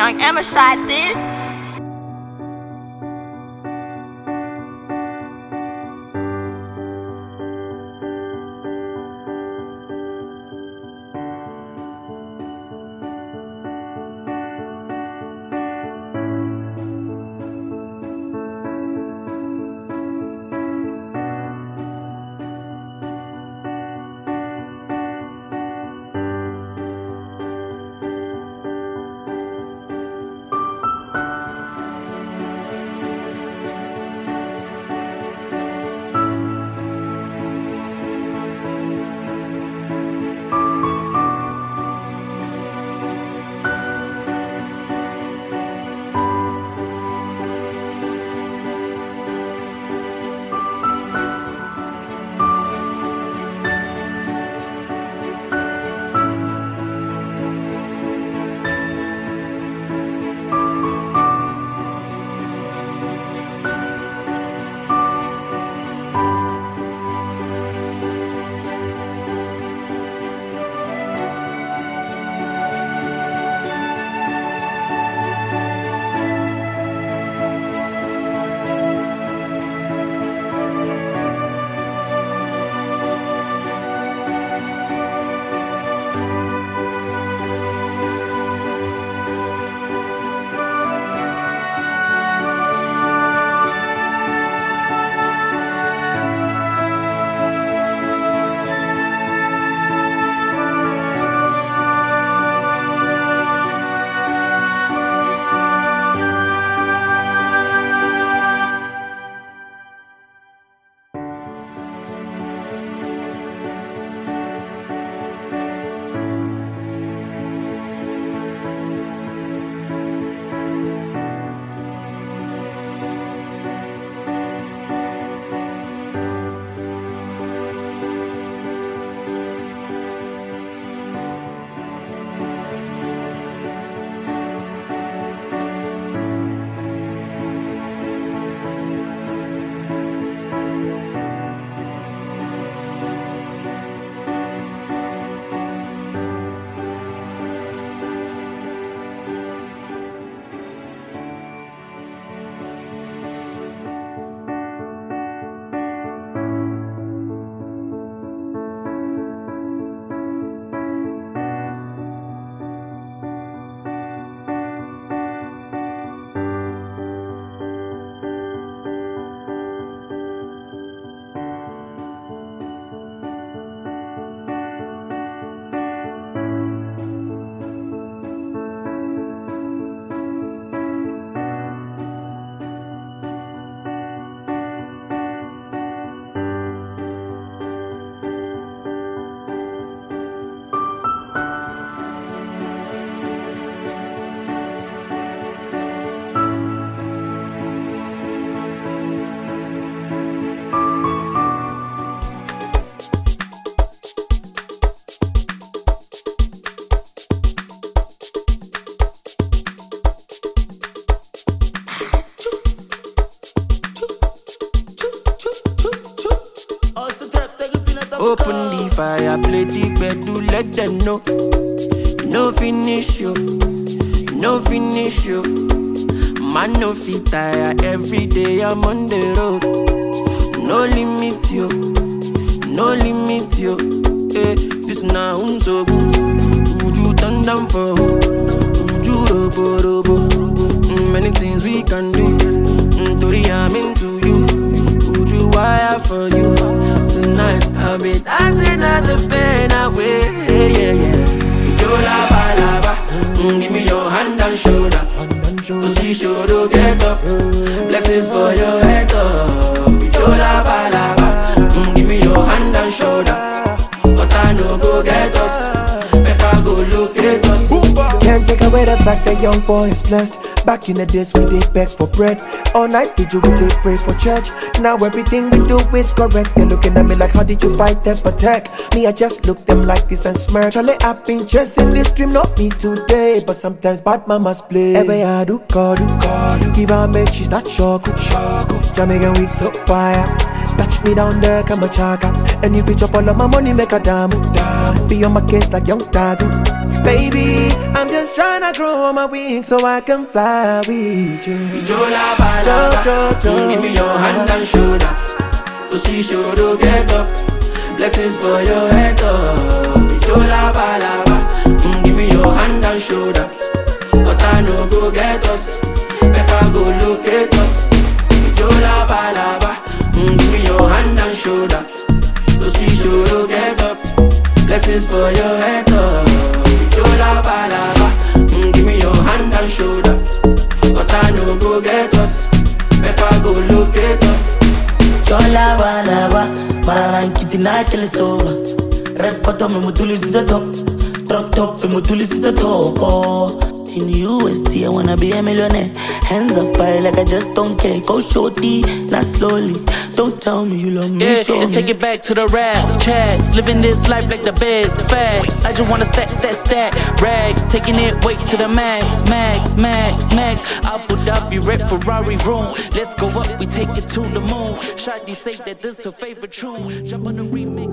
I'ma shot this. Open the fire, play the bed to let them know. No finish you, no finish you. Man no fit tire, every day I'm on the road. No limit you, no limit you. This now so good. Would you turn down for who? Would you robo robo? Many things we can do. Tori, I'm into you. Would you wire for you? Tonight I'll be dancing at the pen away. Yeah, yeah. Jola balaba, give me your hand and shoulder. Cause you should get up. Blessings for your head up. Jola balaba, give me your hand and shoulder. But I know go get us. Better go locate us. Can't take away the fact that young boy is blessed. Back in the days we did beg for bread. All night vigil we did pray for church. Now everything we do is correct. They're looking at me like, how did you buy that for tech? Me, I just look them like this and smirk. Charlie, I've been chasing this dream, not me today. But sometimes bad mamas play. Every I do call, give her make she start shock. Jamaican weed so fire. Touch me down there, come a chaka. And if you chop all of my money, make a damn. Be on my case like young Tagu. Baby, I'm just trying to grow on my wings so I can fly with you. Jola balaba, give me your hand and shoulder. To see shoulder get up. Blessings for your head up. Jola balaba, give me your hand and shoulder. But I no go get us. Better go locate us. Jola balaba, give me your hand and shoulder. To see shoulder get up. Blessings for your head up. Jola balaba, give me your hand and shoulder. But I no go get us. Better go locate us. Jola balaba, man kitty na kill is over. Red bottom me mutulis is the top. Drop top me mutulis is the top. Oh. In the USD, I wanna be a millionaire. Hands up high like I just don't care. Go shorty, not slowly. Don't tell me you love me, yeah, show let's me. Take it back to the raps, checks. Living this life like the best, the facts. I just wanna stack rags. Taking it way to the max. Abu Dhabi, red Ferrari room. Let's go up, we take it to the moon. Shawty say that this her favorite tune. Jump on the remix.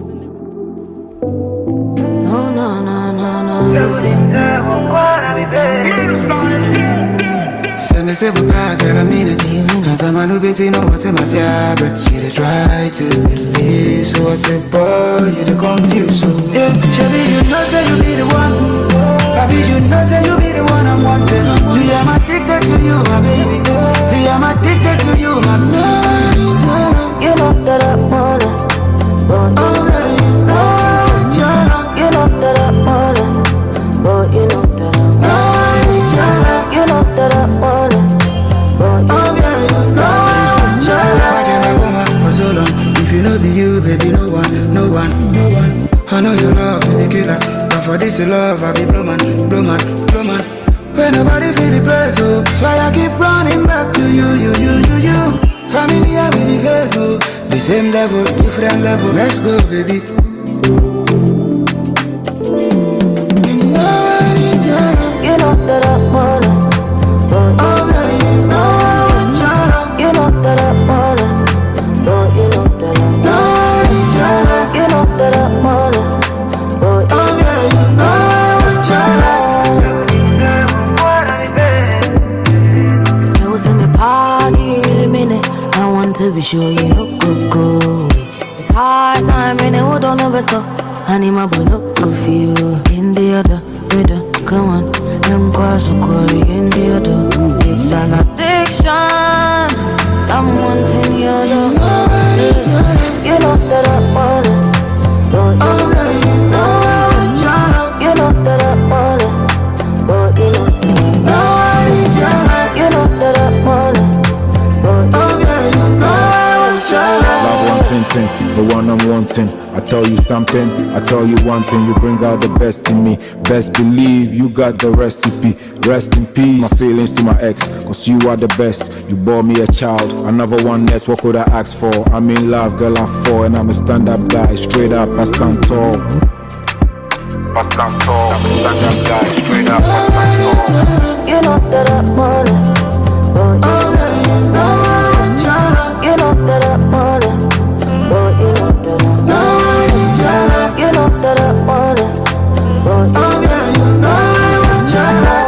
Say me say what girl I mean it. As I'm a new busy, know what's in my tablet. She dey try to believe, so I say boy you dey confused. So yeah, Shelly you know say you be the one. Baby you know say you be the one I'm wanting. See I'm addicted to you my baby. See I'm addicted to you my baby. You know that I wanna. Oh baby, you know what you love. You know that I wanna. But you know that I wanna. You know that I wanna. Oh girl, you know what you love. Why you my woman for so long? If you know be you, baby, no one. I know you love, baby, killer. But for this love, I be blow man. When nobody feel the place, oh, that's why I keep running back to you. Family, I'm in the face, oh. The same level, different level. Let's go, baby. You know that I wanna. Oh, baby, you know what you love. You know that I wanna. But you know that I wanna. You know that I wanna. But oh, girl, you know what you love. So it's in the party, you really mean it. I want to be sure you know go. It's hard time and it don't ever so. I need my boy no go feel in the other rhythm. Come on, young girls will call in the other. It's an addiction. I'm wanting your love. You know that I wanna. Oh, girl, you know what you love. You know that I wanna. But you know that I wanna. You know that I wanna. Oh, girl, you know what you love. Love one thing, the one I'm wanting. I tell you something, I tell you one thing. You bring out the best in me. Best believe you got the recipe. Rest in peace, my feelings to my ex, cause you are the best. You bore me a child, another one less. What could I ask for? I'm in love, girl, I fall. And I'm a stand-up guy, straight up, I stand tall. I'm a stand-up guy, straight up, I stand tall. You know that I wanna. Oh, girl, you know what you love. You know that I wanna. But you know that I wanna. You know that I wanna. Oh, girl, you know what you love.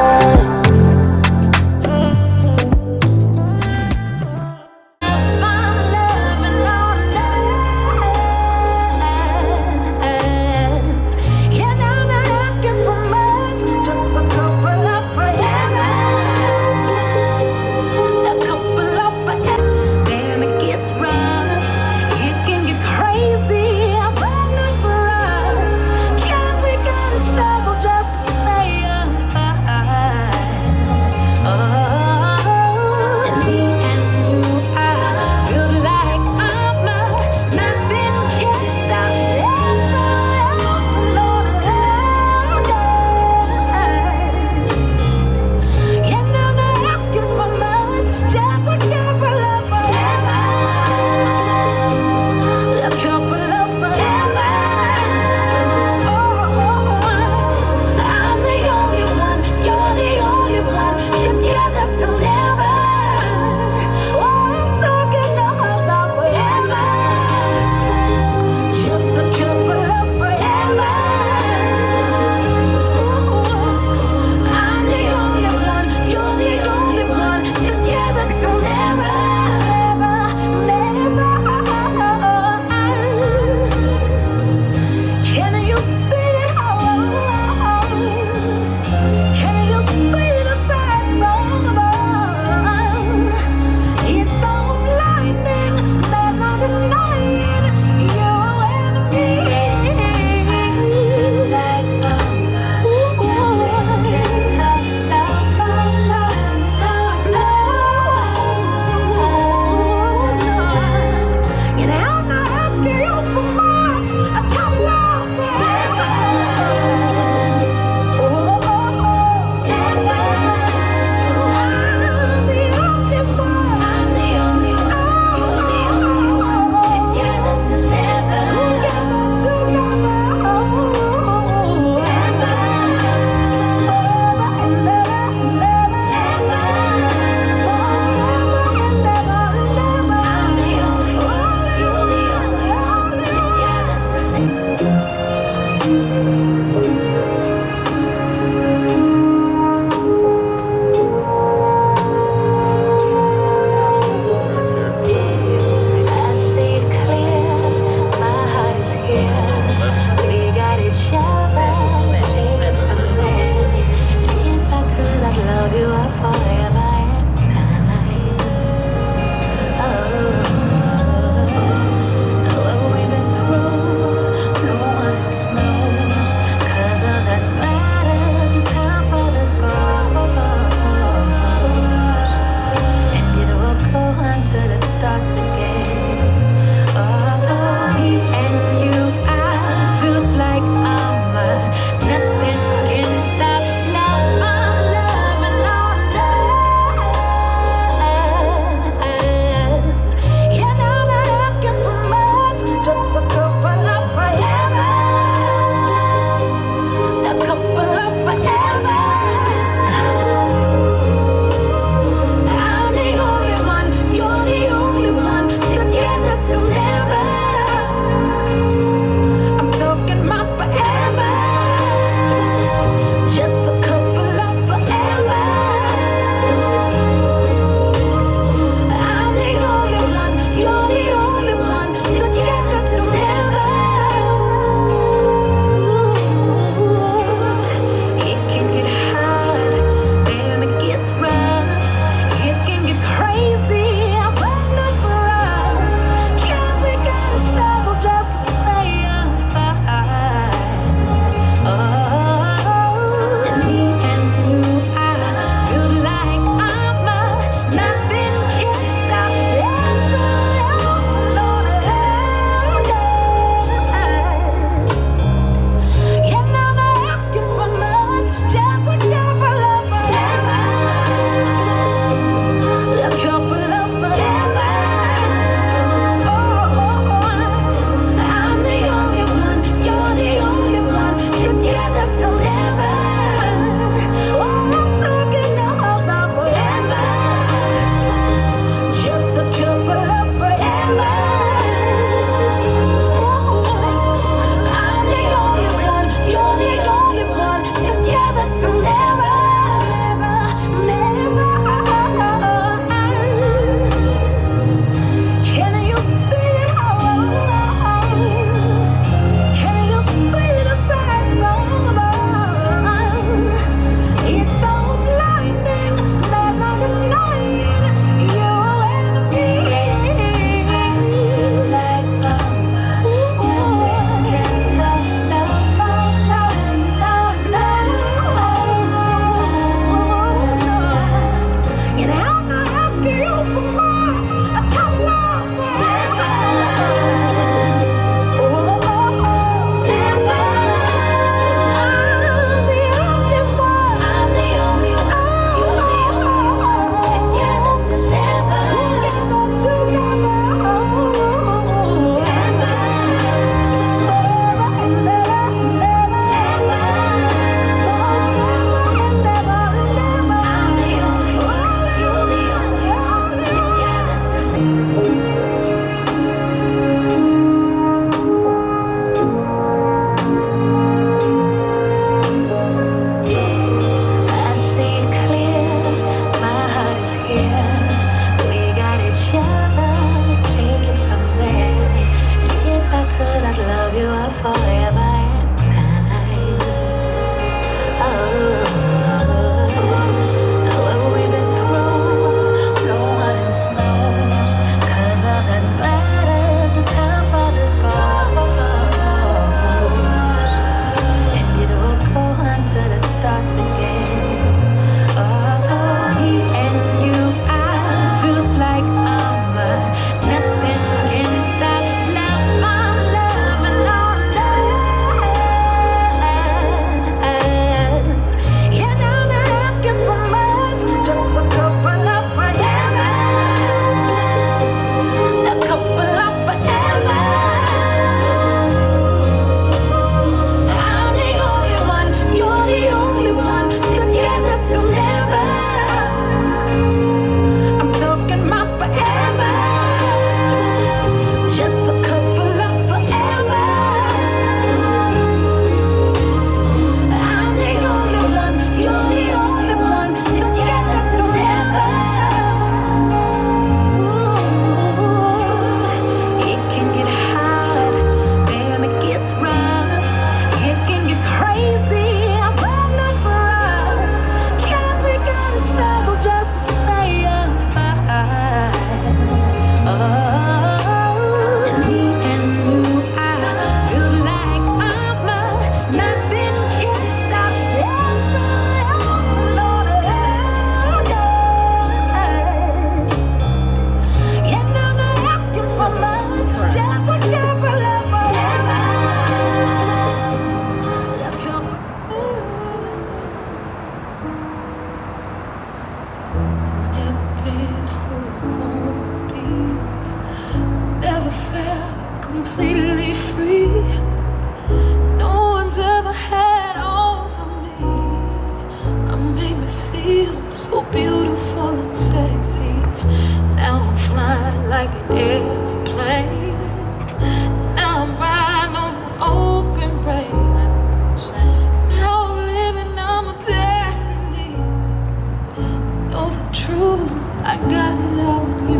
completely free. No one's ever had all of me. I make me feel so beautiful and sexy. Now I'm flying like an airplane. Now I'm riding on the open range. Now I'm living out my destiny. Know the truth, I got it all on you.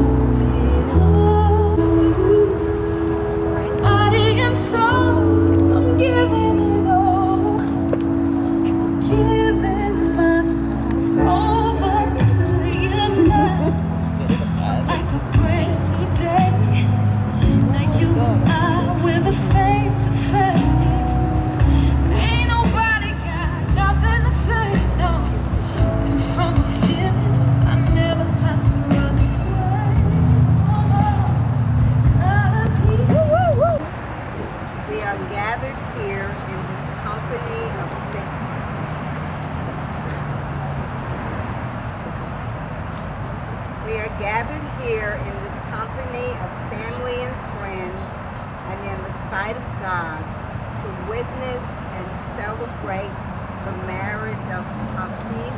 Body and soul, I'm giving it all. Giving myself over to you now. Like a brand new day. Now you and I, we're the face to face. Ain't nobody got nothing to say, no. And from my feelings, I never have to run away. We are gathered here in this company of family and friends, and in the sight of God, to witness and celebrate the marriage of Hafiz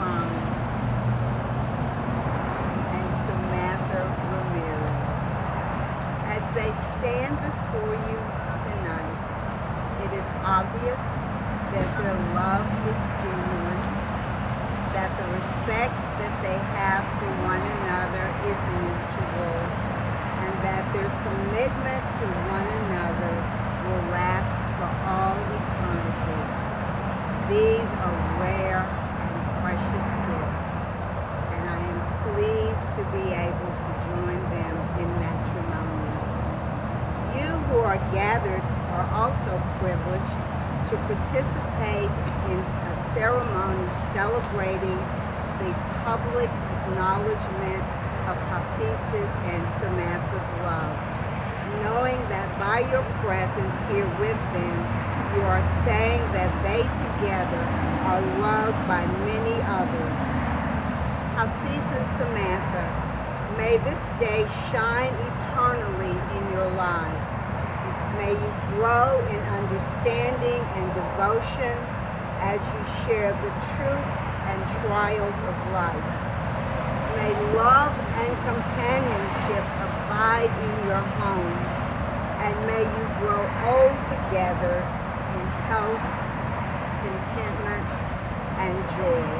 and Samantha Ramirez. As they stand before you tonight, it is obvious that their love is genuine, that the respect that they have for one another is mutual, and that their commitment to one another will last for all eternity. These are rare and precious gifts, and I am pleased to be able to join them in matrimony. You who are gathered are also privileged to participate in a ceremony celebrating the public acknowledgement of Hafiz's and Samantha's love, knowing that by your presence here with them, you are saying that they together are loved by many others. Hafiz and Samantha, may this day shine eternally in your lives. May you grow in understanding and devotion as you share the truth and trials of life. May love and companionship abide in your home, and may you grow old together in health, contentment, and joy.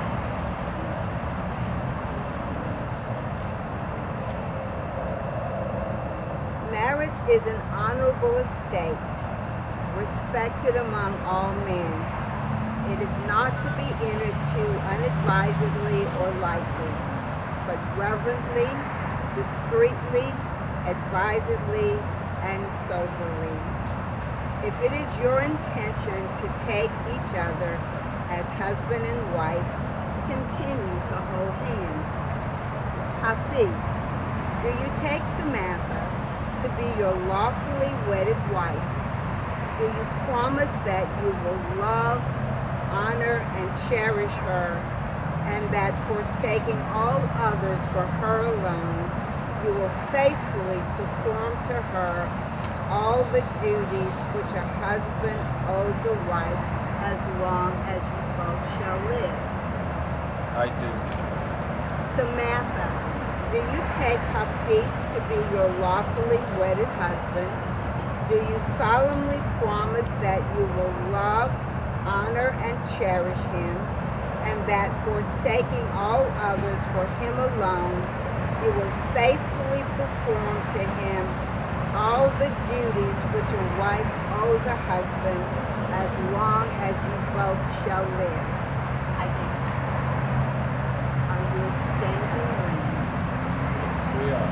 Marriage is an honorable estate, respected among all men. It is not to be entered into unadvisedly or lightly, but reverently, discreetly, advisedly, and soberly. If it is your intention to take each other as husband and wife, continue to hold hands. Hafiz, do you take Samantha to be your lawfully wedded wife? Do you promise that you will love, honor, and cherish her, and that forsaking all others for her alone, you will faithfully perform to her all the duties which a husband owes a wife as long as you both shall live? I do. Samantha, do you take Hafiz to be your lawfully wedded husband? Do you solemnly promise that you will love, honor, and cherish him, and that forsaking all others for him alone, you will faithfully perform to him all the duties which a wife owes a husband as long as you both shall live? I do. Are you exchanging rings? Yes, we are.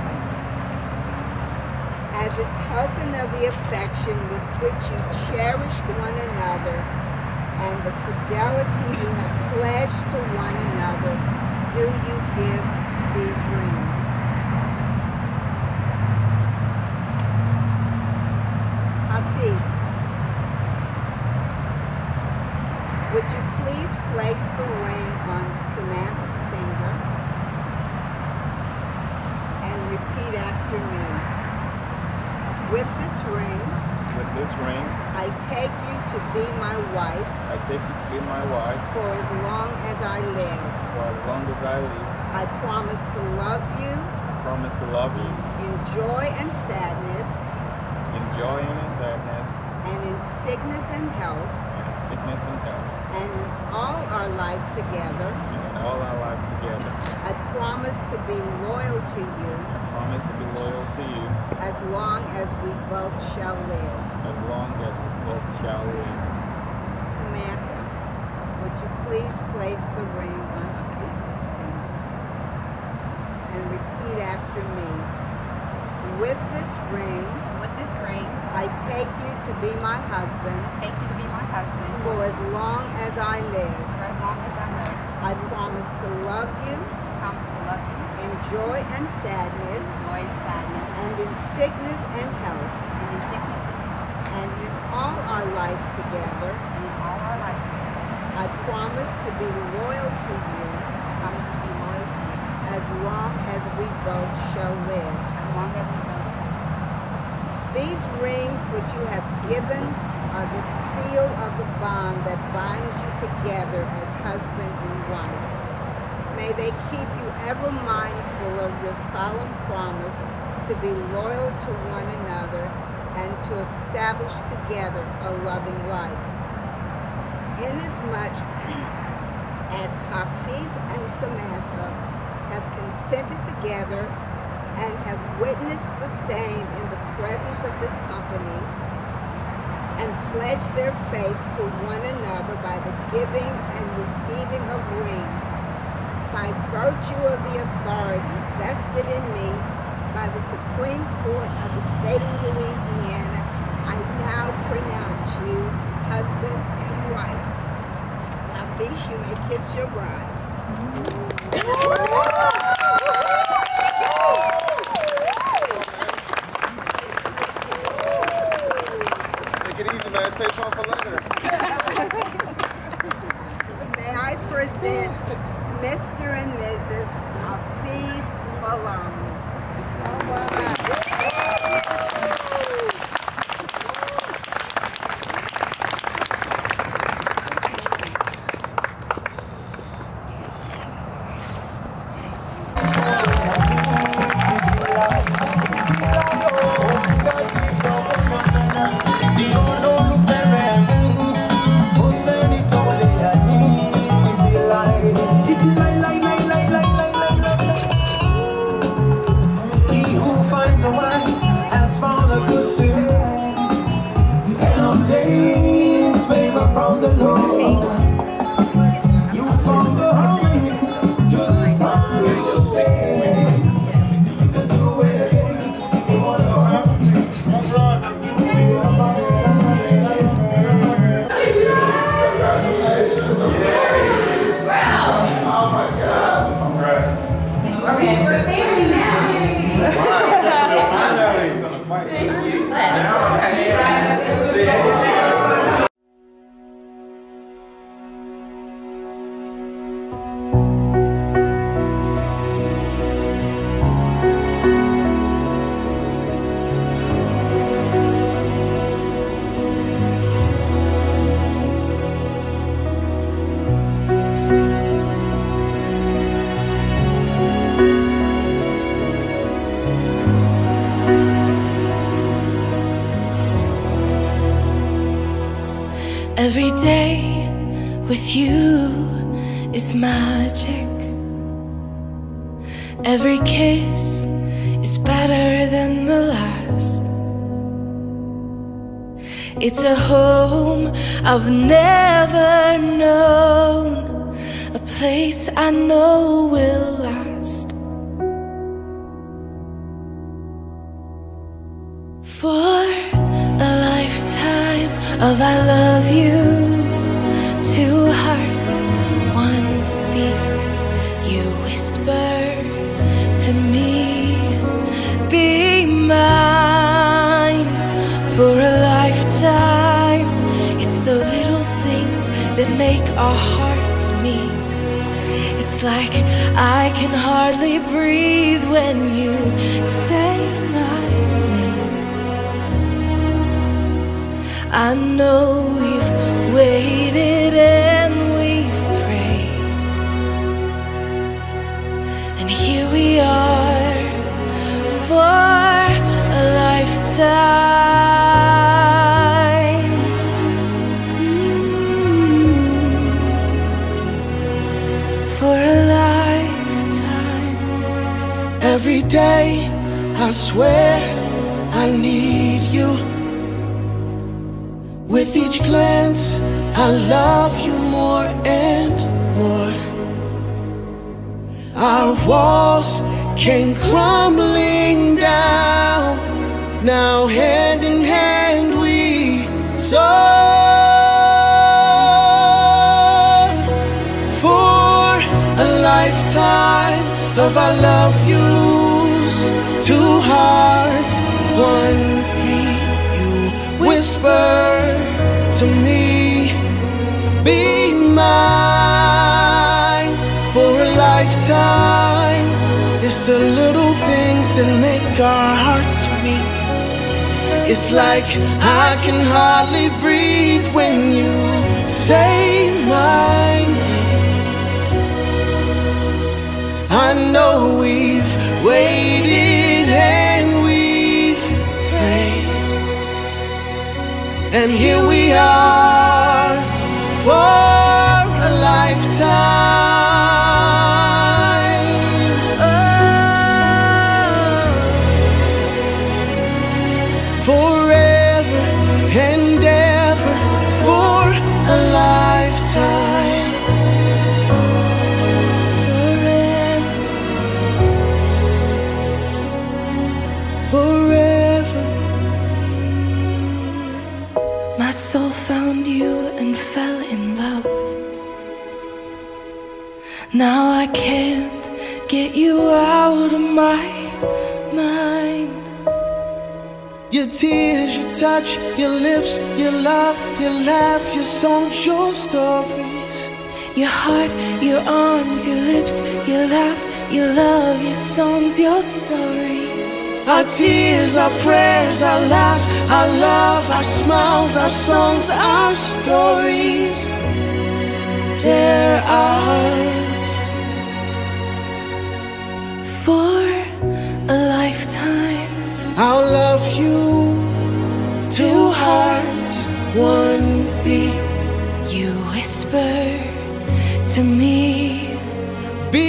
As a token of the affection with which you cherish one another and the fidelity you have pledged to one another, do you give these rings? Hafiz, would you please place the ring on Samantha's finger and repeat after me? With this ring, With this ring, I take you to be my wife. I take you to be my wife. For as long as I live. For as long as I live. I promise to love you. Promise to love you. In joy and sadness. In joy and in sadness. And in sickness and health. And in sickness and health. And in all our life together. And in all our life together. I promise to be loyal to you. I promise to be loyal to you. As long as we both shall live. As long as we both shall live. Samantha, would you please place the ring on Hafiz's finger and repeat after me. With this ring, I take you to be my husband. For as long as I live. I promise to love you. In joy and sadness. And in sickness and health. And in all our life together. I promise to be loyal to you. As long as we both shall live. These rings which you have given are the seal of the bond that binds you together as husband and wife. May they keep you ever mindful of your solemn promise to be loyal to one another and to establish together a loving life. Inasmuch as Hafiz and Samantha have consented together and have witnessed the same in the presence of this company and pledged their faith to one another by the giving and receiving of rings, by virtue of the authority vested in me by the Supreme Court of the state of Louisiana, I now pronounce you husband and wife. Hafiz, you may kiss your bride. Take it easy, man. Save something for later. May I present Mr. and Mrs. Hafiz Salams. From the Lord, you found the harmony, just how you say, you can do it again, you want to happen. Congratulations, I'm sorry. Wow. Oh my God. Congrats. Okay, we're a family now. Wow, finally. Gonna fight. Thank you. Every day with you is magic. Every kiss is better than the last. It's a home I've never known, a place I know will last. For a lifetime of I love yous, two hearts, one beat. You whisper to me, be mine. For a lifetime, it's the little things that make our hearts meet. It's like I can hardly breathe when you say my name. I know we've waited and we've prayed, and here we are for a lifetime. For a lifetime. Every day I swear I need you. With each glance I love you more and more. Our walls came crumbling down. Now hand in hand we soar for a lifetime of I love yous. Two hearts, one beat. You whisper to me, be mine for a lifetime. It's the little things that make our hearts meet. It's like I can hardly breathe when you say my name. I know we've waited and we've prayed, and here we are for a lifetime. Forever and ever for a lifetime. Forever, forever. My soul found you and fell in love. Now I can't get you out of my mind. Your tears, your touch, your lips, your love, your laugh, your songs, your stories. Your heart, your arms, your lips, your laugh, your love, your songs, your stories. Our tears, our prayers, our laugh, our love, our smiles, our songs, our stories. They're ours for a lifetime. I'll love you. Two hearts, one beat. You whisper to me, be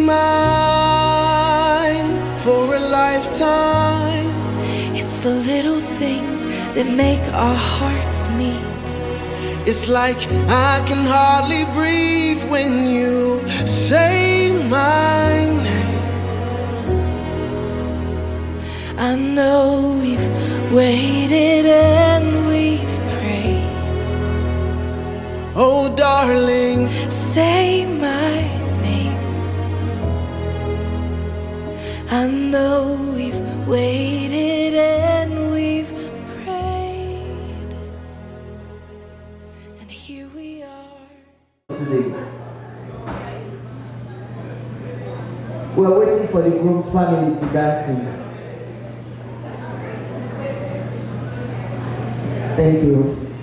mine for a lifetime. It's the little things that make our hearts meet. It's like I can hardly breathe when you say my name. I know we've waited and we've prayed. Oh, darling, say my name. I know we've waited and we've prayed, and here we are. Today, we're waiting for the groom's family to dance in. Thank you.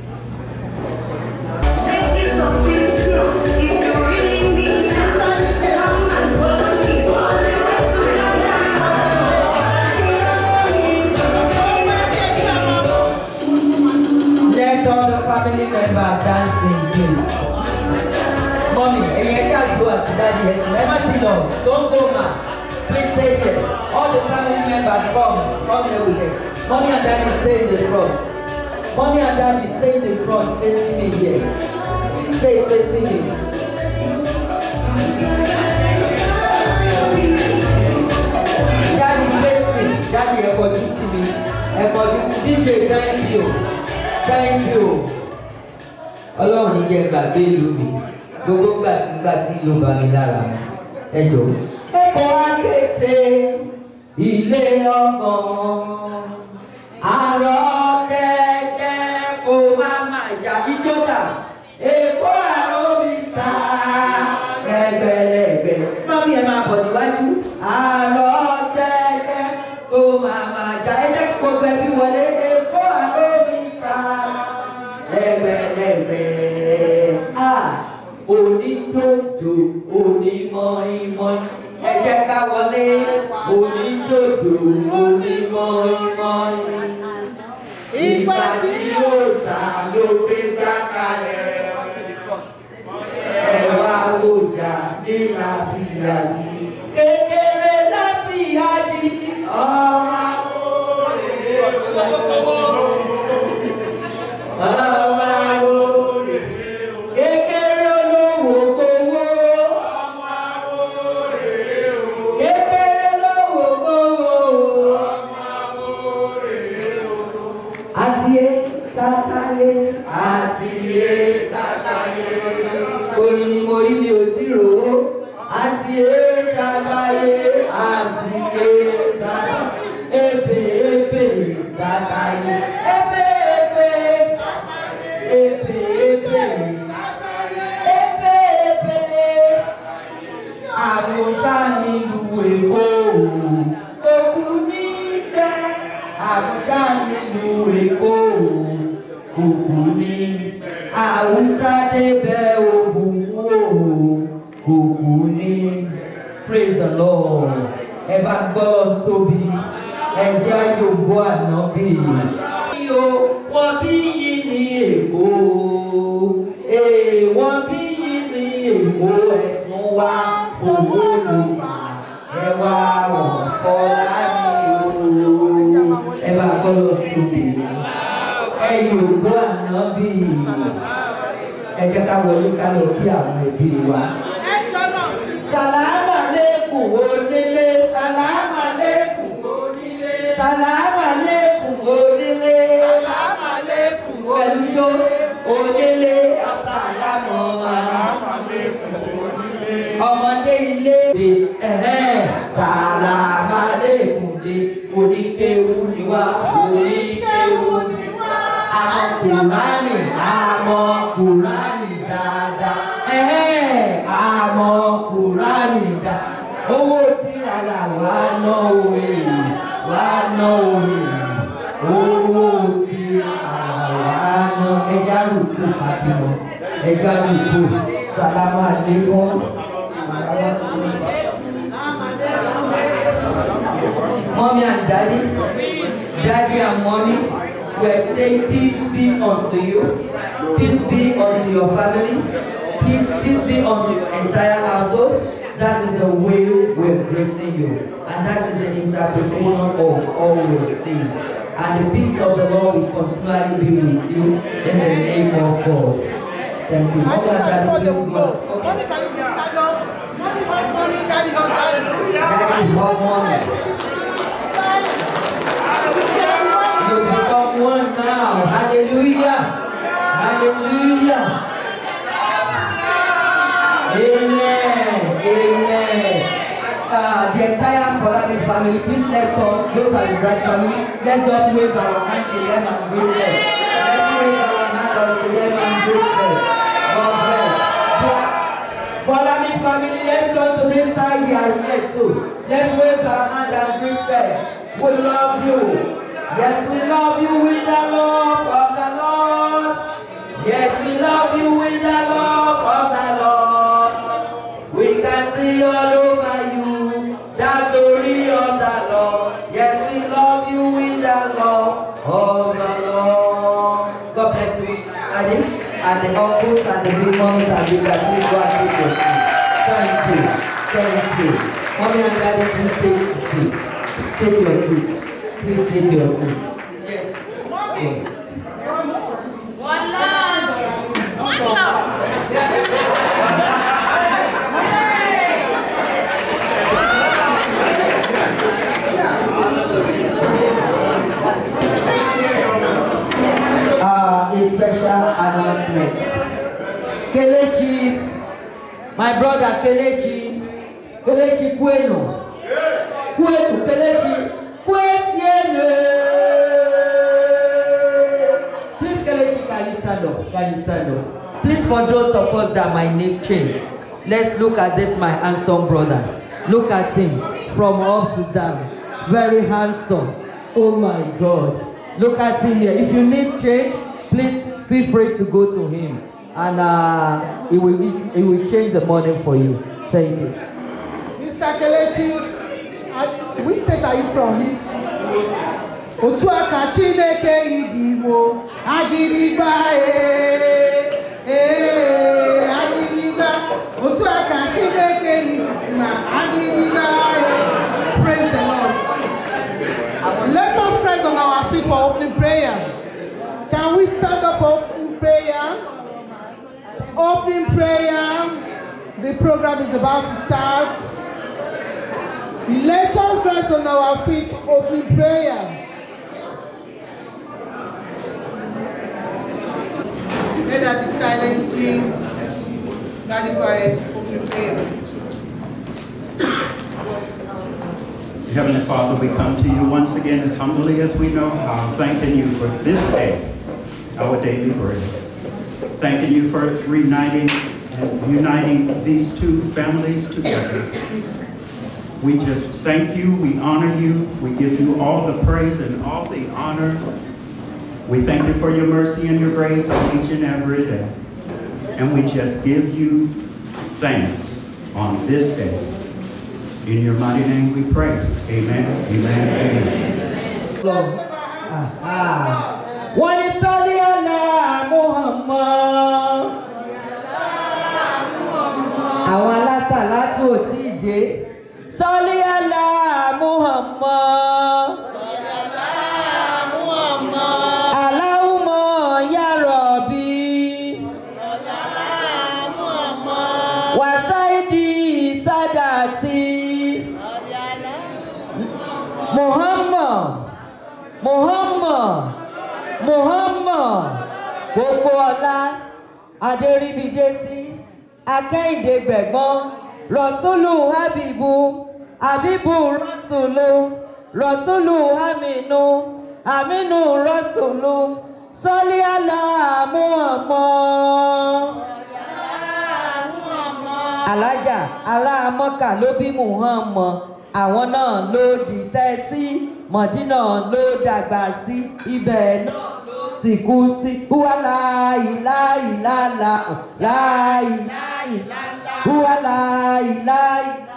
Let all the family members dancing, please. Mommy, and you can't go to daddy. Never too long. Don't go, man. Please stay here. All the family members come here with them. Mommy and daddy stay in the front. Mommy and daddy stay in the front, facing me here. Stay facing me. Daddy face me. Daddy, introduce me. DJ, thank you. Thank you. Ọlọ́run ní jẹ́ gbàgbé ìlú mi. Gbogbo gbà tí ló bá mi lára. Ẹ jọ̀ọ́. Ẹ̀kọ́ akété ilé ọmọ. Àrọ̀ kẹ̀kẹ́ kò má jà ìjọba. Èkó àrò mi sá ẹgbẹ̀lẹ̀gbẹ̀. Mọ́mí ẹ máa bọ̀ níwájú. Àrọ̀ kẹ̀kẹ́ kò má jà. Ẹ jẹ́ kí gbogbo ẹbí wọlé. Èkó àrò mi sá lẹ́gbẹ̀lẹ́gbẹ̀. Oníjòjò, onímọ̀-ìmọ̀, ẹ jẹ́ ká wọlé. Oníjòjò, onímọ̀-ìmọ̀. Ìgbà tí yóò ta ló gbé gbá kalẹ̀. Ẹ̀wà ọjà ní láfíàjì. Kékeré láfíàjì. Ọmọ àwòrè. Ọmọ àwòrè. Kékeré olówó gbowó. Ọmọ àwòrè. Kékeré olówó gbowó. Ọmọ àwòrè. Àtié tátálé. Àtié tátálé. Orin ni mo rí mi ò tí rówó. Àtié tátálé. Àtié tátálé. Ebe ebe tátálé. Ebe ebe tátálé. Ebe ebe tátálé. Ebe ebe. Àmúṣá nílùú Èkó. Òkú ní bẹ́ẹ̀. Àmúṣá nílùú Èkó. Òkú ní. Àwùsá débẹ̀ òbúwò. Òkú ní. Praise the Lord. Ẹ bá gbọ́dọ̀ tóbi. Ẹ jẹ́ àyògbó ànábì. Wọ́n bí yín ní Èkó. Wọ́n bí yín ní Èkó. Ẹ̀tún wá fowó lùmà. Ẹ wá ọ̀fọ̀ láàmì o. Ẹ bá gbọ́dọ̀ tóbi. Ẹ yògbó ànábì. Ẹ jẹ́ ká wọlé ká lọ kí àwọn ẹbí wa. Sàlámà lẹ́kùn onílé. Sàlámà lẹ́kùn onílé. Sàlámà lẹ́kùn onílé. Sàlámà lẹ́kùn pẹ̀lú yó onílé. Àsàlámọ̀. Sàlámà lẹ́kùn onílé. Ọmọdé ilé. Sàlámà lẹ́kùn dé. Oníkéwu ni wá. Oníkéwu ni wá. Àwọn Kùránì. Àmọ́ Kùránì dáadáa. Àmọ́ Kùránì dá. Owó tí rárá wà ná òwe. Wà ná òwe. Owó tí rárá wà ná. Ẹja rúkú kàbímọ. Ẹja rúkú. Sàlámà lẹ́wọ̀n. Mommy and daddy. Daddy and mommy. We're saying peace be unto you. Peace be unto your family. Peace be unto your entire household. That is the way we're greeting you. And that is the interpretation of all we're saying. And the peace of the Lord will continually be with you in the name of God. Thank you. Mommy, can you stand up? Mommy, mommy, daddy, Daddy, hug mommy. You become one now. Hallelujah. Hallelujah. Amen. Amen. The entire Folami family, please let's come. Those are the right family. Let's just wave our hand to them and greet them. Let's wave our hand to them and greet them. God bless. Folami family, let's go to this side. We are here too. Let's wave our hand and greet them. We love you. Yes, we love you with the love of the Lord. Yes, we love you with the love of the Lord. We can see all over you the glory of the Lord. Yes, we love you with the love of the Lord. God bless you, Daddy, and the uncles and the big moms and the dad. Please go and take your seat. Thank you. Thank you. Mommy and Daddy, please take your seat. Take your seat. Please take your seat. Yes. Yes. One love. One love. A special announcement. Kelechi, my brother Kelechi Kwenu. Kwenu, Kelechi. Please, Kelechi, can you stand up? Can you stand up? Please, for those of us that might need change, let's look at this, my handsome brother. Look at him from up to down. Very handsome. Oh my God. Look at him here. If you need change, please feel free to go to him, and he will change the money for you. Thank you. Mr. Kelechi, which state are you from? Otuaka Chineke Igbo, Agidigba, Agidigba, Otuaka Chineke Igbo, Agidigba. Praise the Lord. Let us rise on our feet for opening prayer. Can we stand up for opening prayer? Opening prayer. The program is about to start. Let us rise on our feet, opening prayer. Let there be silence, please. Daddy, go ahead, opening prayer. Heavenly Father, we come to you once again as humbly as we know how, thanking you for this day, our daily bread. Thanking you for reuniting and uniting these two families together. We just thank you, we honor you, we give you all the praise and all the honor. We thank you for your mercy and your grace on each and every day. And we just give you thanks on this day. In your mighty name we pray. Amen, amen, amen. One is Sali Allah Muhammad. Àwọn alásàlátù ò tí ì dé. Sali Allah Muhammad. Allahumma ya Rabbi. Wa Saidi Sadati. Muhammad. Gbogbo ọlá Adéríbidésí Akẹ́hìndé Gbẹ̀gbọ́n Rọ̀súlù Habibu Rọ̀súlù Aminu Rọ̀súlù Sọ́lí Allah Muhammad. Alájà ará Mọ́kà ló bí Muhammad, àwọn náà ló dìtẹ̀ sí, Mọ̀dínà ló dàgbà sí, ibẹ̀ náà sì kú sí. Huwa la ilaha illallah, la ilaha illallah, huwa la ilaha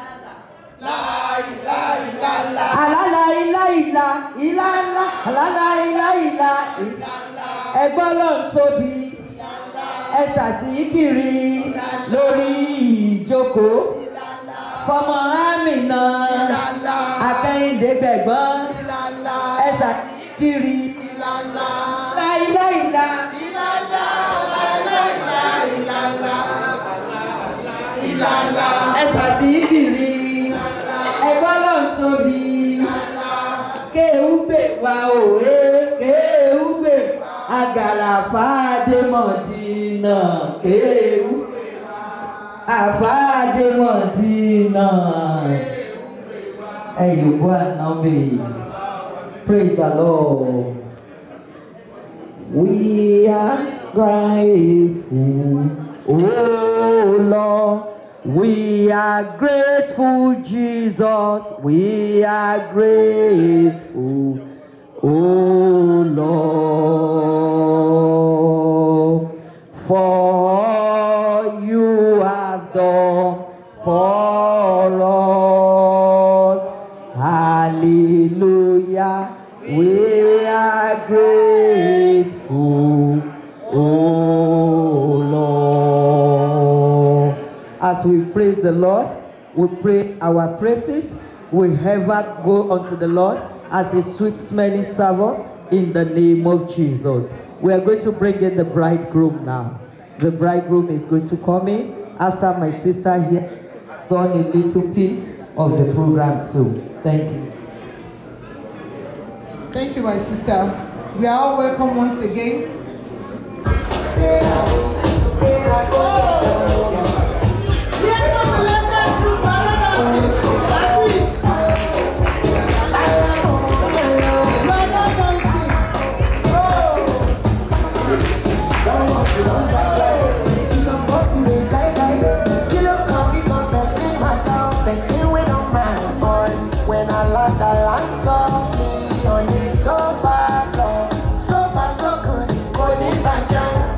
illallah, la ilaha illallah, la ilaha illallah. Ẹgbọ́n ló ń tóbi, ẹ ṣàṣìkiri lórí ìjókòó. Fọmọ Amina Akẹ́hìndé Gbẹ̀gbọ́n ẹ ṣàṣìkiri. La ilaha illallah, ẹ ṣàṣìkiri. Ẹgbọ́n ló ń tóbi. Kéwúgbè wa òwe, kéwúgbè agàrà fàdé Mọ̀dínà, kéwú àfàdé Mọ̀dínà. Ẹ̀yọ̀bọ̀ ànábì. Praise the Lord. We are grateful, oh Lord. We are grateful, Jesus. We are grateful, oh Lord, for all you have done for us. Hallelujah. We are grateful, oh Lord. As we praise the Lord, we pray our praises will ever go unto the Lord as a sweet smelling savour in the name of Jesus. We are going to bring in the bridegroom now. The bridegroom is going to come in after my sister here done a little piece of the program too. Thank you. Thank you, my sister. We are all welcome once again. When I lost the land softly on the sofa floor, so far so good, couldn't imagine.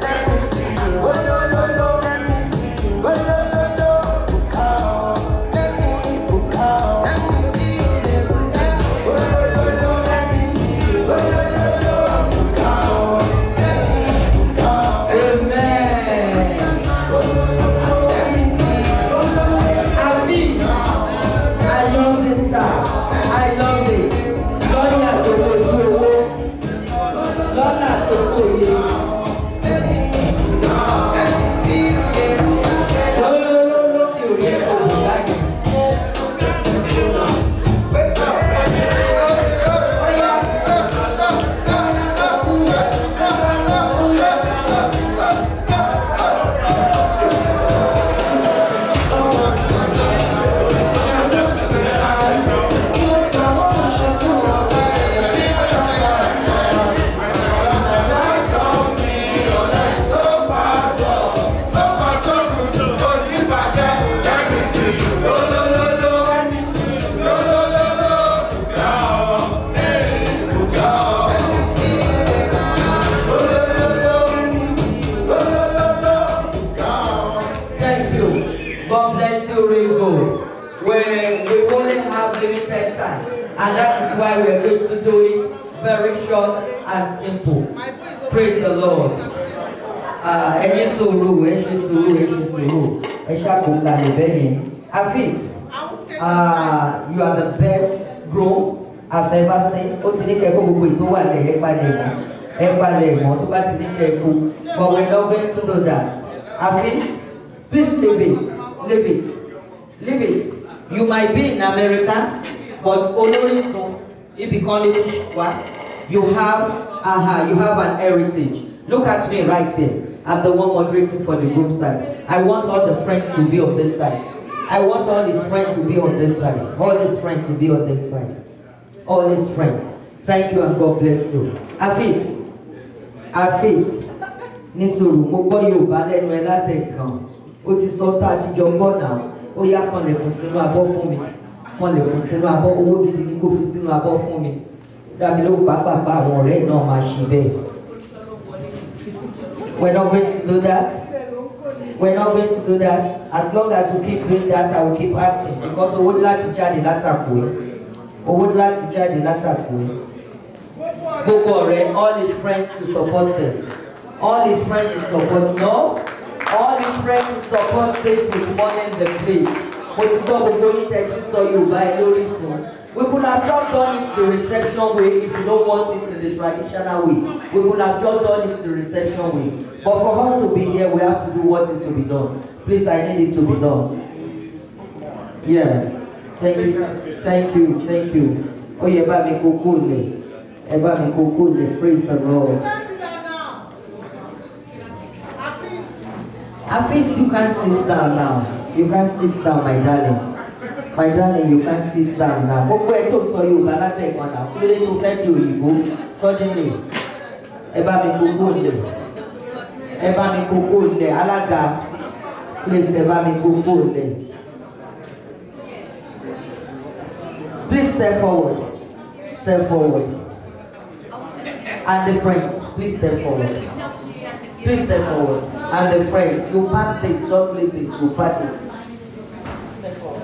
time. And that is why we are going to do it very short and simple. Praise the Lord. Hafiz, you are the best groom I've ever seen. But we're not going to do that. Hafiz, please leave it. Leave it. Leave it. You might be in America, but only soon if you call it you have an heritage. Look at me right here. I'm the one moderating for the group side. I want all the friends to be on this side. I want all his friends to be on this side. All his friends to be on this side. All his friends. Thank you and God bless you. Hafiz. Nisuru, mo gbọ́ Yorùbá lẹ́nu ẹ látẹ̀kan. Ó ti sọ tá àti jọ gbọ́ náà. Ó yá kan lẹ̀kùn sínú abọ́ fún mi. Kan lẹ̀kùn sínú abọ́, owó gidi ni kó fi sínú abọ́ fún mi. Dàbí ló pàápàá àwọn ọ̀rẹ́ náà máa ṣe bẹ́ẹ̀. We're not going to do that. We're not going to do that. As long as you keep doing that, I will keep asking. Because owó láti jáde látàkùn ẹ̀. Owó láti jáde látàkùn ẹ̀. Gbogbo ọ̀rẹ́, all his friends to support this. All his friends to support. No. All his friends to support this with money in the place. But to go going 30 so you buy lórí soon. We could have just done it the reception way if you don't want it in the traditional way. We could have just done it the reception way. But for us to be here, we have to do what is to be done. Please, I need it to be done. Yeah. Thank you. Thank you. Thank you. Oh, yeah, Bami Kukule. Ebami Kukule. Praise the Lord. Hafiz, you can sit down now. You can sit down, my darling. My darling, you can sit down now. Suddenly, Ebami Kukule. Ebami Kukule. Alaga. Please, Ebami Kukule. Please step forward. Step forward. And the friends, please step forward. Please step forward. And the friends, you pack this, just leave this, you pack it. Step forward.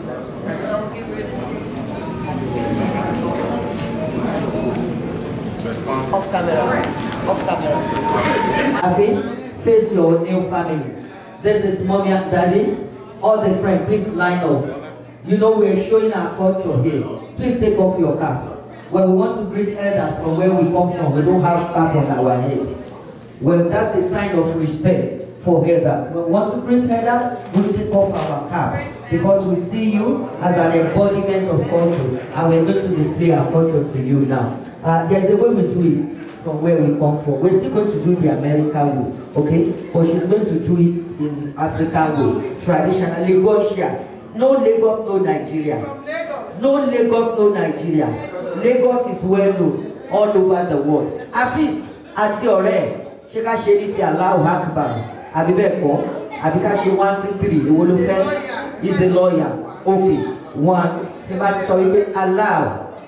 Off camera. Off camera. Hafiz, face your new family. This is mommy and daddy. All the friends, please line up. You know we're showing our culture here. Please take off your cap. When we want to greet elders from where we come from, we don't have cap on our head. Well, that's a sign of respect for elders. When we want to greet elders, we take off our cap because we see you as an embodiment of culture, and we're going to display our culture to you now. There's a way we do it from where we come from. We're still going to do the American way, okay? But she's going to do it in African way, traditional Lagosian. No Lagos, no Nigeria. No Lagos, no Nigeria. Lagos is well known all over the world. Hafiz, àti ọ̀rẹ́, ṣé ká ṣe ní ti Allahu Akbar? Àbí bẹ́ẹ̀ kọ́? Àbí ká ṣe 1, 2, 3? Èwo ló fẹ́? He's a lawyer. Okay. 1. Tí bá ti sọ wípé Allah.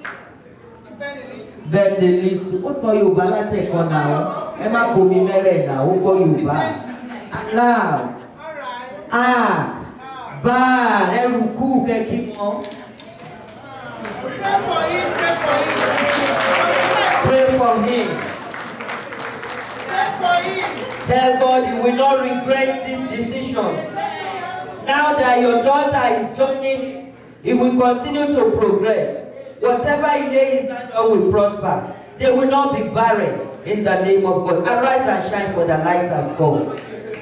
Bend the little. Ó sọ Yorùbá láti ẹ̀kọ́ náà. Ẹ má kó mi mẹ́rẹ̀ náà. Ó gbọ́ Yorùbá. Allah. Bad, ẹrùkú kẹ́kí mọ́. Pray for him, pray for him. Pray for him. Pray for him. Tell God you will not regret this decision. Now that your daughter is joining, he will continue to progress. Whatever he lays down will prosper. They will not be barren in the name of God. Arise and shine, for the light has come.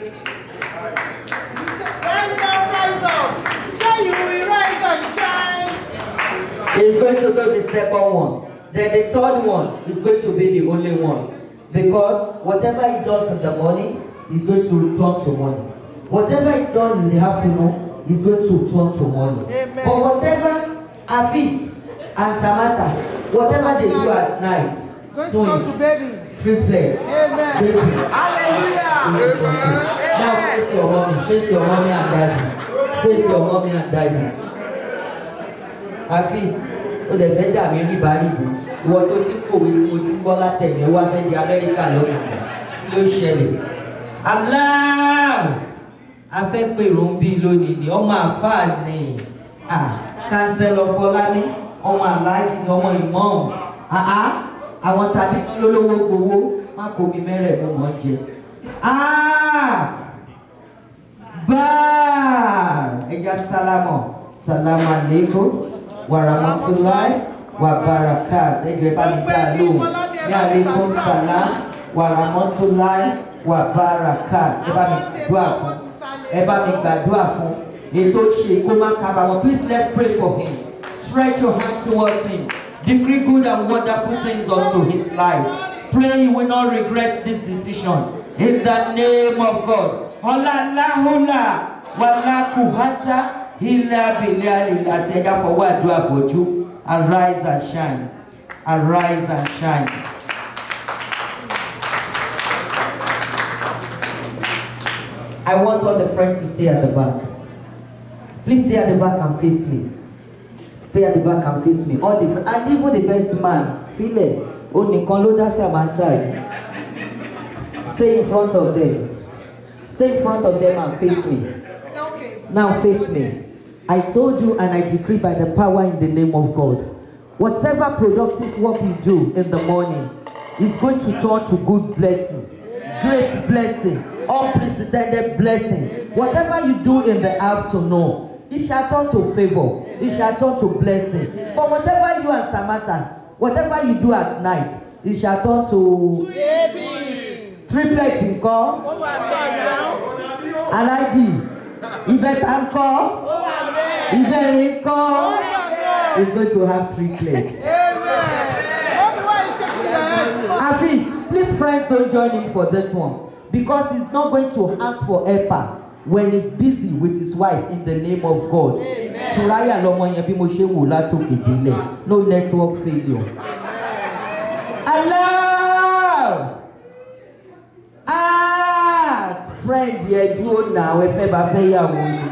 He's going to do the second one. Then the third one is going to be the only one. Because whatever he does in the morning, he's going to return to money. Whatever he does in the afternoon, he's going to return to money. Amen. But whatever Hafiz and Samantha, whatever they do at night, twins, triplets, babies. Hallelujah! Amen. Now face your mommy and daddy. Face your mommy and daddy. Hafiz, o de fẹ́ dà mí rí báríbù. Ìwọ tó ti kòwé tí mo ti gbọ́ látẹ̀yìn wá fẹ́ di Amẹ́ríkà lọ́nà. Kí ló ṣẹlẹ̀? Allah! A fẹ́ pè Rombi lónìí ni ọmọ àfáà ni. Cancel Fọlámi. ọmọ aláàjì ni ọmọ ìmọ̀ọ́mù àwọn tàbí lólówó gbowó má kó mi mẹ́rẹ̀ mú mọ́ jẹ. Báà ẹja sálámọ̀ sálámù aleikum wàràmọ́túláì wàbàràkàt ẹgbẹ́ bá mi dá lóhùn ní aleikum salam wàràmọ́túláì wàbàràkàt ẹ bá mi gbàdúrà fún ètò ṣe kó má kábàámọ̀. Please let's pray for him. Stretch your hand towards him. Decree good and wonderful things unto his life. Pray he will not regret this decision. In the name of God. Hola la hola wala kuhata illa billahi asega for àdúrà boju. Arise and shine. Arise and shine. I want all the friends to stay at the back. Please stay at the back and face me. Stay at the back and face me. All the and even the best man, feel it. Only Koloda Samantha. Stay in front of them. Stay in front of them and face me. Now face me. I told you and I decree by the power in the name of God. Whatever productive work you do in the morning is going to turn to good blessing. Great blessing. Unprecedented blessing. Whatever you do in the afternoon, it shall turn to favor. It shall turn to blessing. But whatever you and Samantha, whatever you do at night, it shall turn to babies. Triplets in call. Alaji. Ibet call. Iberi call. Is going to have triplets. Hafiz, please friends don't join him for this one. Because he's not going to ask for helper when he's busy with his wife in the name of God. Suraya lomo yen bi mo se wo latoke dele. No network failure. Allah! Friend, ye do now if ever fe yawo ni.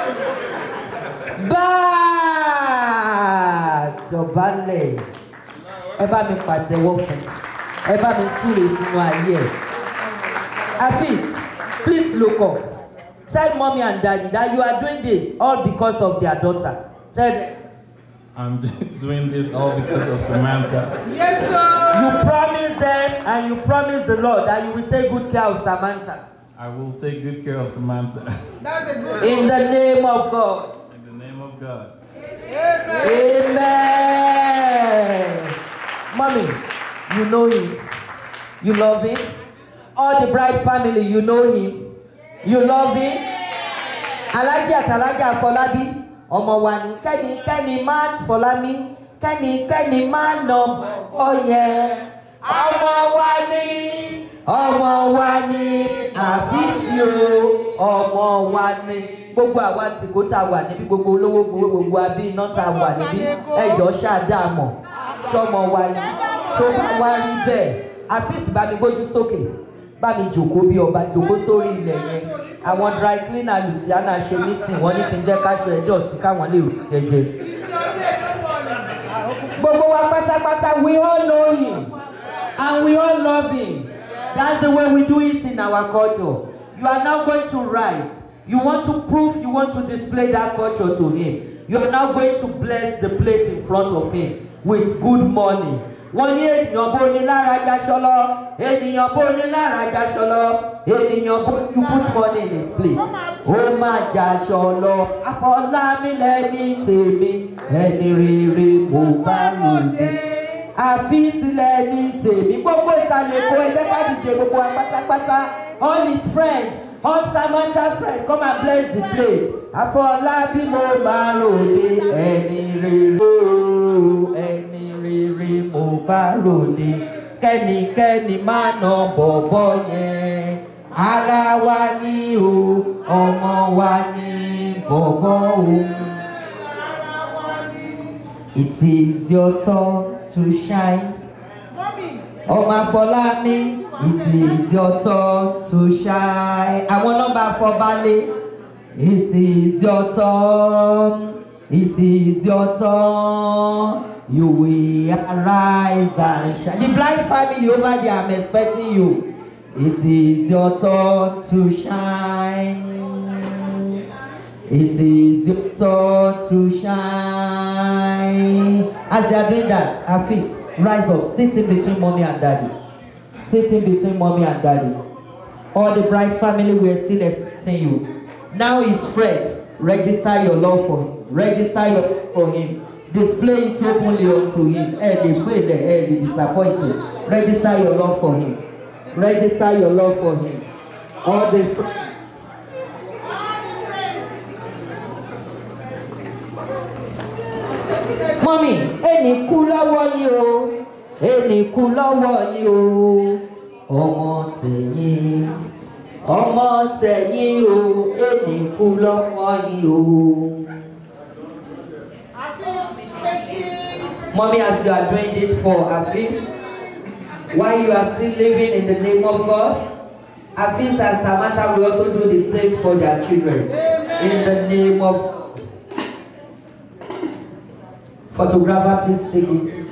Dobale. Ẹ bá mi pàtẹ́wọ́ fún. Ẹ bá mi súre sínú ayé. Hafiz, please look up. Tell mommy and daddy that you are doing this all because of their daughter. Tell them. I'm doing this all because of Samantha. Yes, sir. You promise them and you promise the Lord that you will take good care of Samantha. I will take good care of Samantha. That's a good In the name of God. In the name of God. Amen. Mommy, you know him. You love him. All the bride family, you know him. You love him. Alaji Atalaja Folabi. Ọmọ wa ni kẹ́ni man Folami. Kẹ́ni man no oye. Ọmọ wa ni Hafiz o. Ọmọ wa ni. Gbogbo àwa tí kò tá wà níbí, gbogbo olówó gbogbo àbí iná tá wà níbí, ẹjọ́ ṣáàdámọ̀ ṣọmọ wa ni tó bá wá rí bẹ́ẹ̀. Hafiz bá mi gbójú sókè, bá mi jókòó bí ọba, jókòó sórí ilẹ̀ yẹn. Àwọn dry cleaner Luciana ṣe meeting, wọ́n ní kí n jẹ́ káṣọ ẹ̀dọ̀tí káwọn lè jẹjẹ. Gbogbo wa pátápátá, we all know him and we all love him. That's the way we do it in our culture. You are now going to rise. You want to prove, you want to display that culture to him. You are now going to bless the plate in front of him with good money. Wọ́n ní ènìyàn bó ní lára jaṣọlọ, ènìyàn bó ní lára jaṣọlọ, ènìyàn bó you put money in his plate. Ó máa jaṣọlọ, Afọlámi lẹ́ni tèmi, ẹni rere mo bá ròde. Hafiz lẹ́ni tèmi, gbogbo ìsàlẹ̀ èkó ẹgbẹ́ kájíjẹ gbogbo apátápátá, all his friends. All Samantha friend, come and bless the plate. Afọlábí mo bá ròde, ẹni rere mo bá ròde. Kẹ́nikẹ́ni má nà bọ̀bọ̀ yẹn. Ara wa ni o, ọmọ wa ni bọ̀bọ̀ o. It is your turn to shine. Ọmọ Afọlámi. It is your turn to shine. Àwọn nọ́mbà Fọbalẹ̀. It is your turn. It is your turn. You will arise and shine. The blind family over there, I'm expecting you. It is your turn to shine. It is your turn to shine. As they are doing that, Hafiz, rise up, sit in between mommy and daddy. Sit in between mommy and daddy. All the bride family, we are still expecting you. Now is Fred. Register your love for him. Register your love for him. Display it openly unto him. Early failure, early disappointed. Register your love for him. Register your love for him. All the friends. Mommy, any cooler one you, any cooler one you. Ọmọ tẹ̀yìn, ọmọ tẹ̀yìn o, any cooler one you. Mommy, as you are doing it for Hafiz, while you are still living in the name of God, Hafiz and Samantha will also do the same for their children. In the name of God. Photographer, please take it.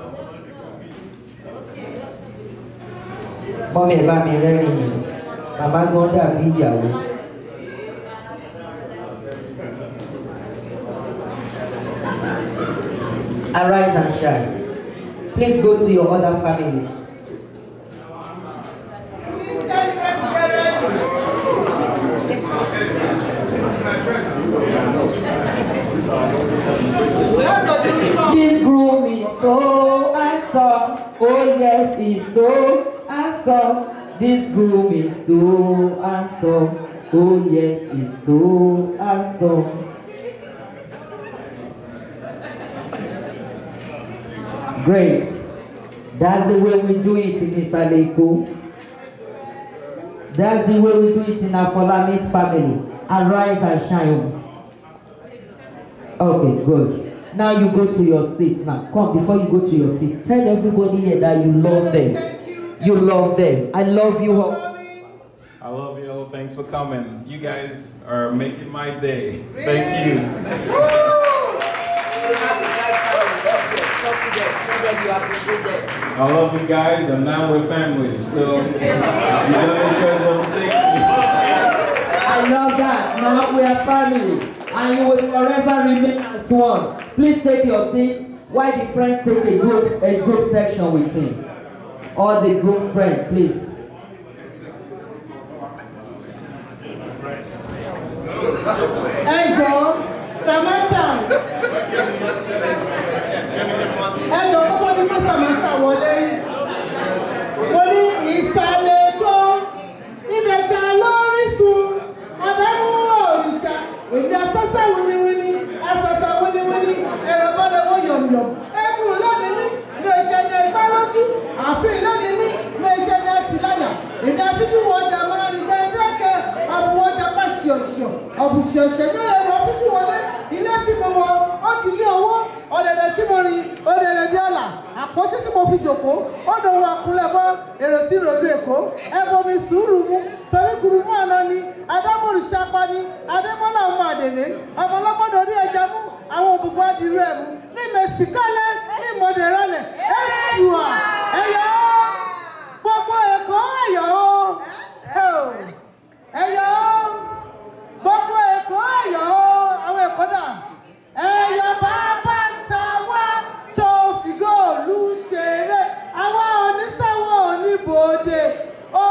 Mommy, eba mi rẹ́rìn. Mama gan dàbí ìyàwó. Arise and shine. Please go to your other family. This groom is so handsome. Oh yes, he's so handsome. This groom is so handsome. Oh yes, he's so handsome. Great. That's the way we do it in Isaleko. That's the way we do it in Afolami's family. Arise and shine. Okay, good. Now you go to your seat. Now, come, before you go to your seat, tell everybody here that you love them. You love them. I love you all. I love you all. Thanks for coming. You guys are making my day. Thank you. I love you guys, and now we're family. So you don't have choice but to take me. I love that. Now we are family, and you will forever remain as one. Please take your seats while the friends take a group section with him. Or the group friend, please. Angel, Samantha. Angel, kọ́kọ́ ní pé Samantha wọlé. Wọ́n ní Ìsàlẹ̀kọ́, ibẹ̀ ṣá lórísun, Àdámù òrìṣà, èmi asásá wíníwíní, asásá wíníwíní, ẹ̀rọ bọ́lẹ̀ wọ́n yọ̀myọ̀m. Ẹ̀fún lónìí mi, mi ò ṣe ní ẹgbẹ́ lójú, àfin lónìí mi, mi ò ṣe ní ẹtì láyà. Èmi àfíjú wọjà máa rìn gbẹ́ndẹ́kẹ́, àbúwọ́jà bá ṣìọ̀ṣìọ̀, ọ̀bùṣìọ̀ṣẹ̀ ní ẹ̀rọ àfíjú wọlé, ilé tí mo wọ, ó di ilé owó, ọ̀dẹ̀dẹ̀ tí mo rin, ọ̀dẹ̀dẹ̀ dọ́là, àpótí tí mo fi jòkó, ó dòwò àkúnlẹ̀bọ́, èrò tí ròdú Èkó, ẹbọ mi sùúrù mu, torí kùrù mú àná ni, Adámọ̀rìṣà pa ni, Adébọ́lá ọmọ Àdèlé, ọmọ ọlọ́gbọ́dọ̀ orí ẹja mú, àwọn òbúgbọ́ adìrú ẹ̀ mú, ní mèsì kálẹ̀, ní ìmọ̀dẹ̀ rálẹ̀, ẹ̀sùà, ẹ̀yọ́, gbogbo Èkó ẹ̀yọ́, ẹ̀yọ́, gbogbo Èkó ẹ̀yọ́, àwọn Èkó dà, ẹ̀yọ́ bàbá ń ta wá tó fi góòlù ṣeré, àwọn oníṣẹ́wọ̀n oníbòde,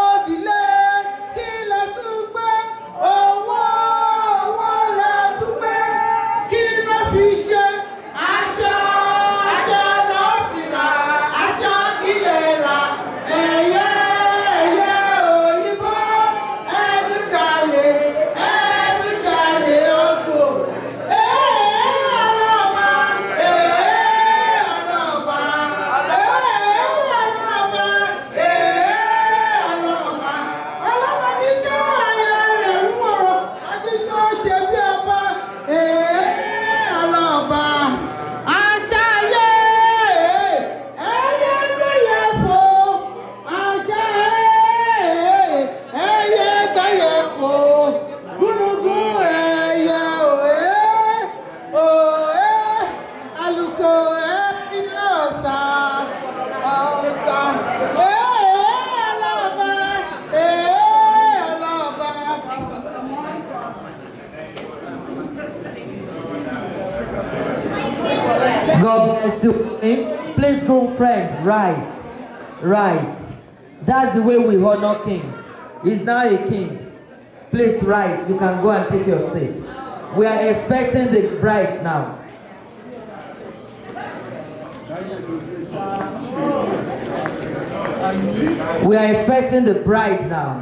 God bless you. Please, groom friend, rise. Rise. That's the way we honor king. He's now a king. Please rise. You can go and take your seat. We are expecting the bride now. We are expecting the bride now.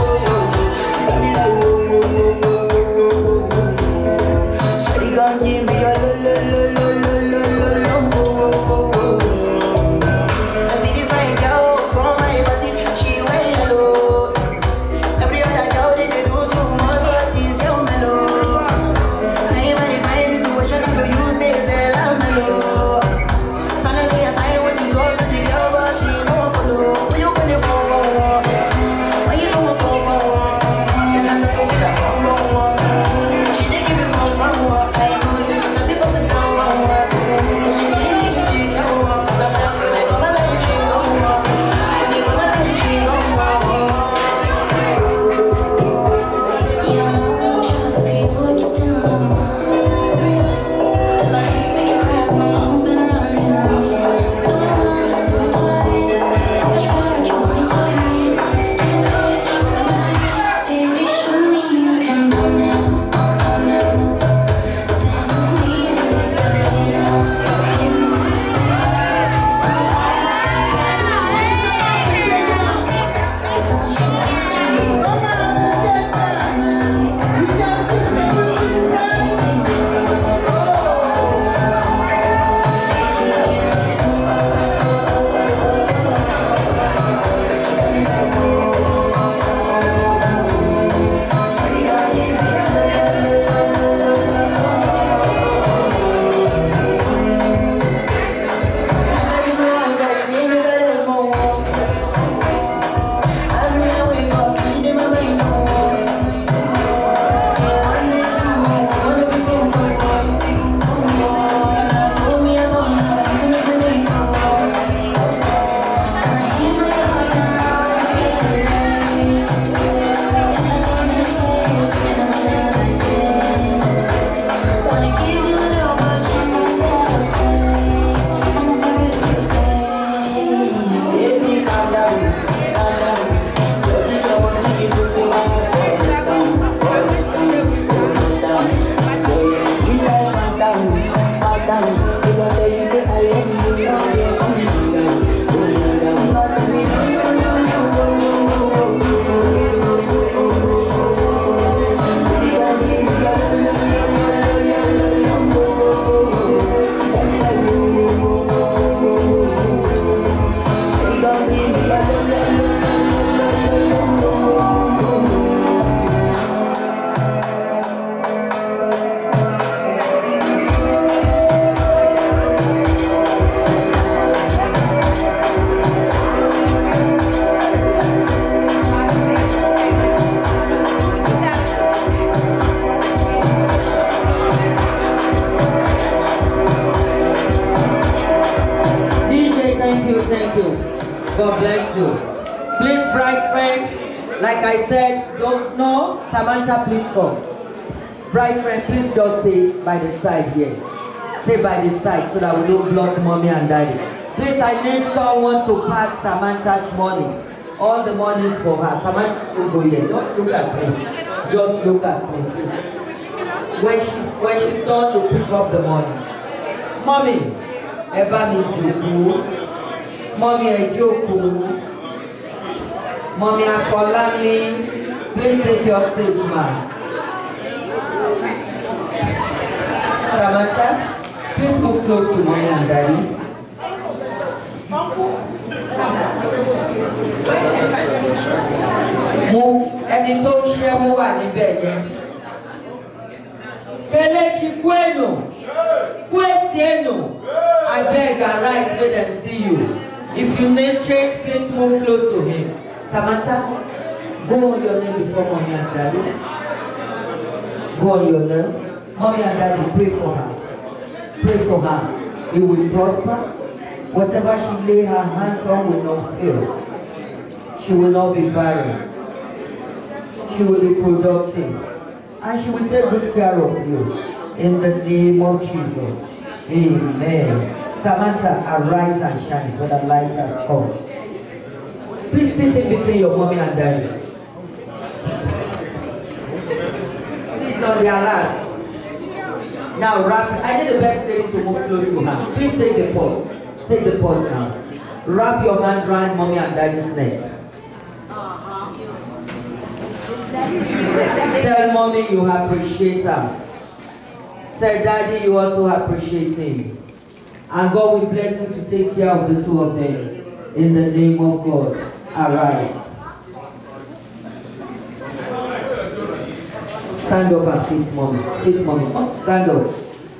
God bless you. Please, bride friend, like I said, don't know. Samantha, please come. Bride friend, please just stay by the side here. Stay by the side so that we don't block mommy and daddy. Please, I need someone to pack Samantha's money. All the money is for her. Samantha, don't go here. Just look at me. Just look at me, when she's done to pick up the money. Mommy, Eba mi joku. Mommy, I joke. Mommy, I call me. Please take your seat, ma'am. Samantha, please move close to mommy and daddy. Move. Ẹni tó ń ṣe mú wà níbẹ̀ yẹn. Kelechi Kwenu, Kwesienu, I beg arise, make them see you. If you need change, please move close to him. Samantha, go on your name before mommy and daddy. Go on your name. Mommy and daddy, pray for her. Pray for her. It will prosper. Whatever she lay her hands on will not fail. She will not be barren. She will be productive. And she will take good care of you. In the name of Jesus. Amen. Samantha, arise and shine, for the light has come. Please sit in between your mommy and daddy. Sit on their laps. Now wrap. I need the best lady to move close to her. Please take the pause. Take the pause now. Wrap your hand around mommy and daddy's neck. Tell mommy you appreciate her. Tell daddy you also appreciate him. And God will bless you to take care of the two of them. In the name of God, arise. Stand up and face mommy. Face mommy. Oh, stand up.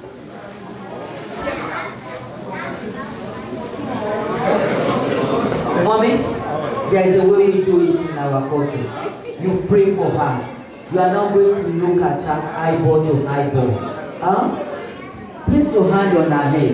Mommy, there is a way we do it in our culture. You pray for her. You are not going to look at her eyeball to eyeball. Place your hand on her head.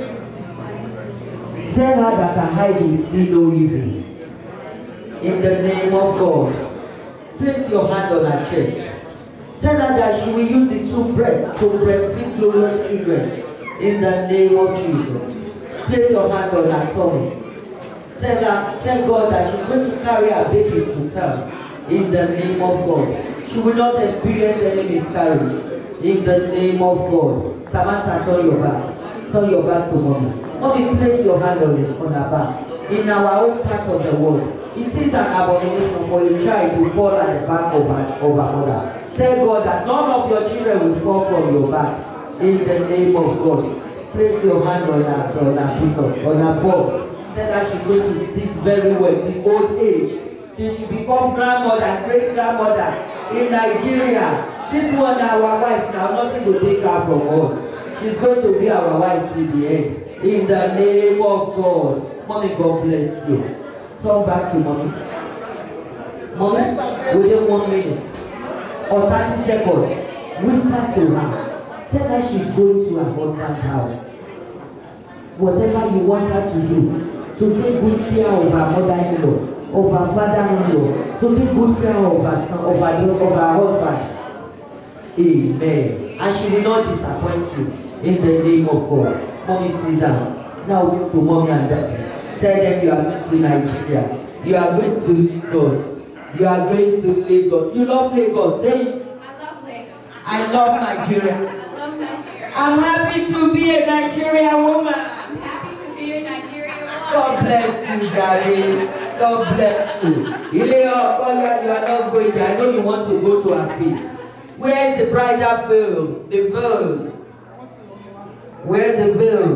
Tell her that her eyes will see no evil. In the name of God. Place your hand on her chest. Tell her that she will use the two breasts to breastfeed glorious children. In the name of Jesus. Place your hand on her tummy. Tell God that she's going to carry her babies to term. In the name of God. She will not experience any miscarriage. In the name of God. Samantha, turn your back. Turn your back to mommy. Mommy, place your hand on her back. In our own part of the world, it is an abomination for a child to fall at the back of her mother. Tell God that none of your children will fall from your back. In the name of God. Place your hand on her buttocks, on her balls. Tell her she's going to sit very well till old age. Till she become grandmother and great-grandmother in Nigeria. This one, our wife, now nothing will take her from us. She's going to be our wife till the end. In the name of God. Mommy, God bless you. Turn back to mommy. Mommy, within 1 minute or 30 seconds, whisper to her. Tell her she's going to her husband's house. Whatever you want her to do, to take good care of her mother-in-law, of her father-in-law, to take good care of her son, of her husband. Amen. And she will not disappoint you. In the name of God. Mommy, sit down. Now move to mommy and daddy. Tell them you are going to Nigeria. You are going to Lagos. You are going to Lagos. You love Lagos. Say it. I love Nigeria. I love Nigeria. I'm happy to be a Nigerian woman. I'm happy to be a Nigerian woman. God bless you, daddy. God bless you. You are not going there. I know you want to go to Hafiz. Where is the bridal veil? The veil. Where's the veil?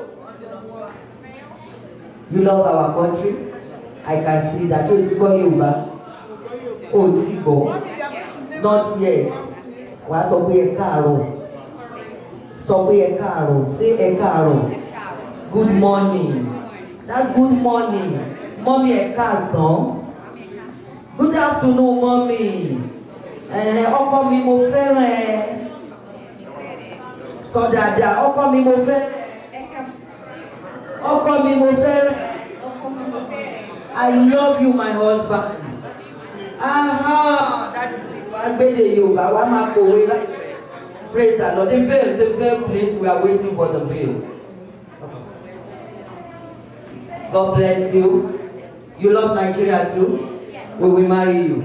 You love our country? I can see that. So it's going over. Oh, it's not yet. What's up with a caro? So be a caro. Say a caro. Good morning. That's good morning. Mommy a castle. Good afternoon, mommy. Ọkọ mi mo fẹ́ràn. So dada, ọkọ mi mo fẹ́ràn. Ọkọ mi mo fẹ́ràn. I love you, my husband. That is it. Agbede Yoruba, wa ma powe láìpẹ́. Praise the Lord. The veil, please. We are waiting for the veil. God bless you. You love Nigeria too? We will marry you.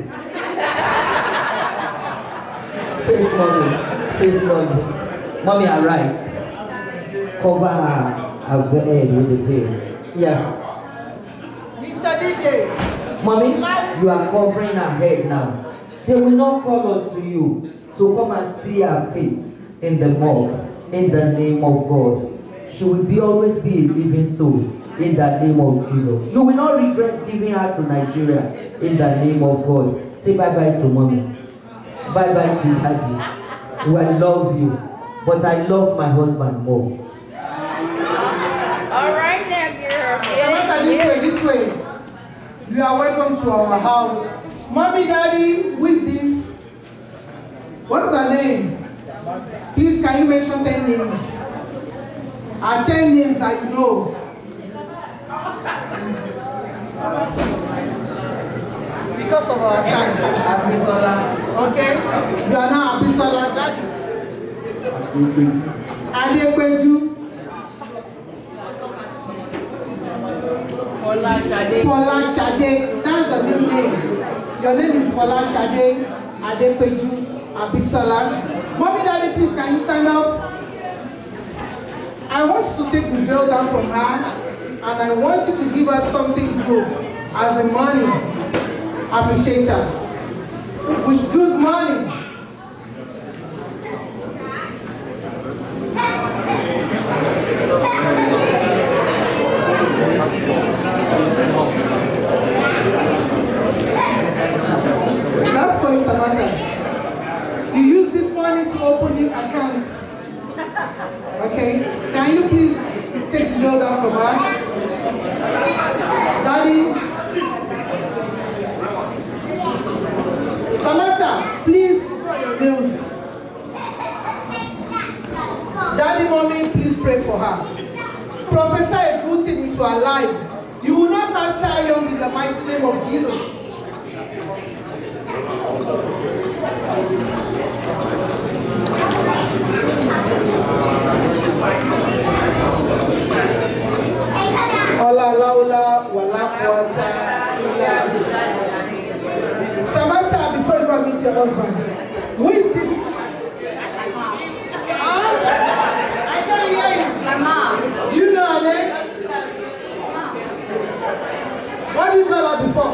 Face mommy. Face mommy. Mommy, arise. Cover her head with the veil. Yeah. Mr. DJ. Mommy, you are covering her head now. They will not call on to you to come and see her face in the morgue. In the name of God. She will always be a living soul. In the name of Jesus. You will not regret giving her to Nigeria. In the name of God. Say bye-bye to mommy. Bye-bye to daddy. I love you. But I love my husband more. All right now, girl. Samantha, this way. You are welcome to our house. Mommy, daddy, who is this? What's her name? Please, can you mention 10 names? 10 names that you know. Because of our time. Abisola. Okay? You are now Abisola. Daddy. Adekweju. Fola Shade. That's the new name. Your name is Fola Shade Adepeju Abisola. Mommy, Daddy, please can you stand up? I want you to take the veil down from her, and I want you to give her something good as a money appreciator. With good money. That's for you, Samantha. You use this money to open new accounts. Okay? Can you please take the bill down from her? Daddy? Samantha, please put your bills. Daddy, mommy, please pray for her. Prophesy a good thing into her life. You will not cast her young in the mighty name of Jesus. Samantha, before you go meet your husband, who is this? Huh? I can't hear you. My mom. You know her name? What do you call her before?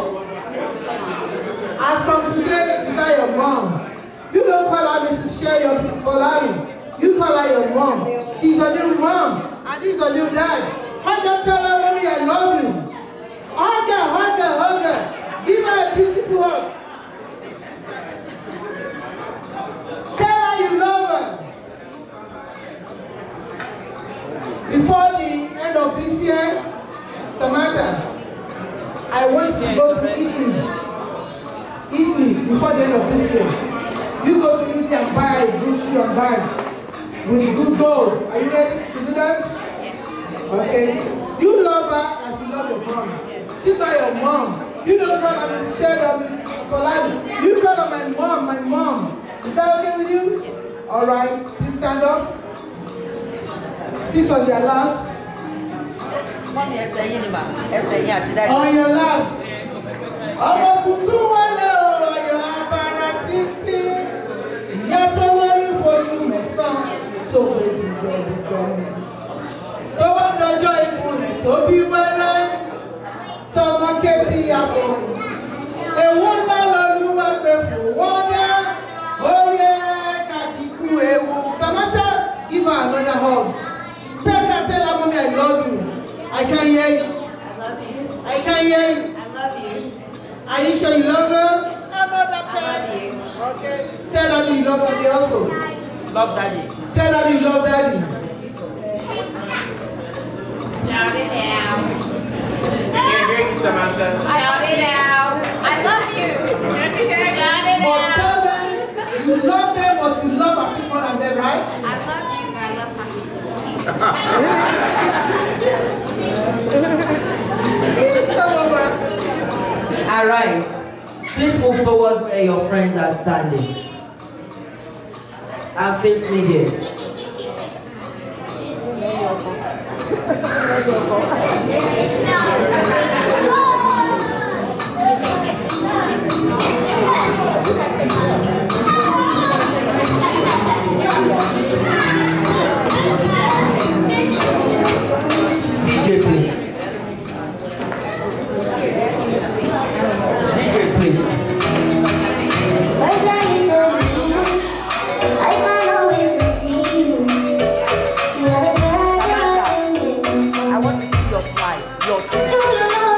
As from today, she's not your mom. You don't call her Mrs. Sherry or Mrs. Folari. You call her your mom. She's a new mom, and this is a new dad. Hug her, tell her, mommy, I love you. Hug her, hug her, hug her. Give her a beautiful hug. Tell her you love her. Before the end of this year, Samantha, I want you to go to Italy. Italy, before the end of this year. You go to Italy and buy a good shoe and bag with good gold. Are you ready to do that? Okay. You love her as you love your mom. She's not your mom. You don't call her Miss Sherry or Miss Folani. You call her my mom, my mom. Is that okay with you? Alright, please stand up. Sit on your laps. On your laps. Ọmọ tuntun wọlé ọ̀yọ́ abara títí. Ìyá tó lóyún fóṣù mẹ́sàn-án tó gbé dìgbẹ̀dìgbẹ̀. Tó wá dọjọ́ ìkúnlẹ̀ tó bí wẹ́rẹ́. Tọmọ kẹ́sì àpò. Ewu ńlá lọ́lúwa gbé fún wọn dá. Ó yẹ kàkíkú ewu. Samantha, give her another hug. Tell her, mommy, I love you. I can't hear you. I love you. I can't hear you. I love you. Are you sure you love her? I love you. Okay. Tell daddy you love daddy also. Love daddy. Tell daddy you love daddy. Shout it out. I can't hear you, Samantha. Shout it out. I love you. Shout it But out. tell them you love them, but you love Hafiz more than them, right? I love you, but I love Hafiz. Please come over. Arise. Please move towards where your friends are standing. And face me here. DJ, please. DJ, please. I want to see your smile. Your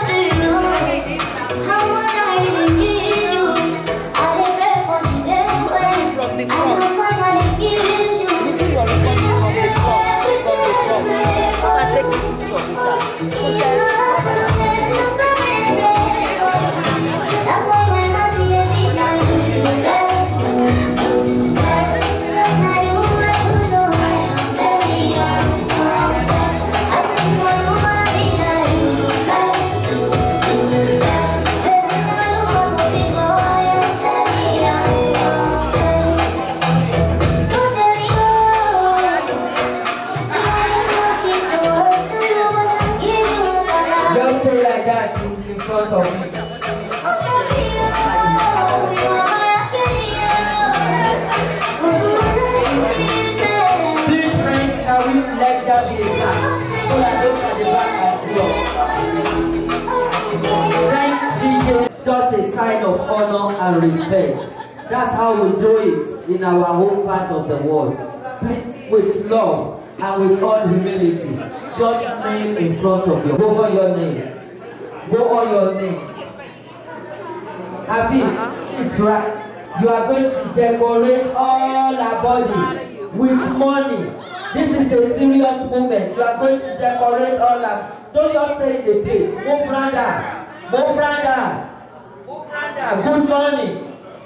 and respect. That's how we do it in our home part of the world. Please, with love and with all humility, just kneel in front of you. Go on your knees. Go on your knees. Hafiz, it's right. You are going to decorate all our body with money. This is a serious moment. You are going to decorate all our. Don't just stay in the place. Move round. Move round. Good morning.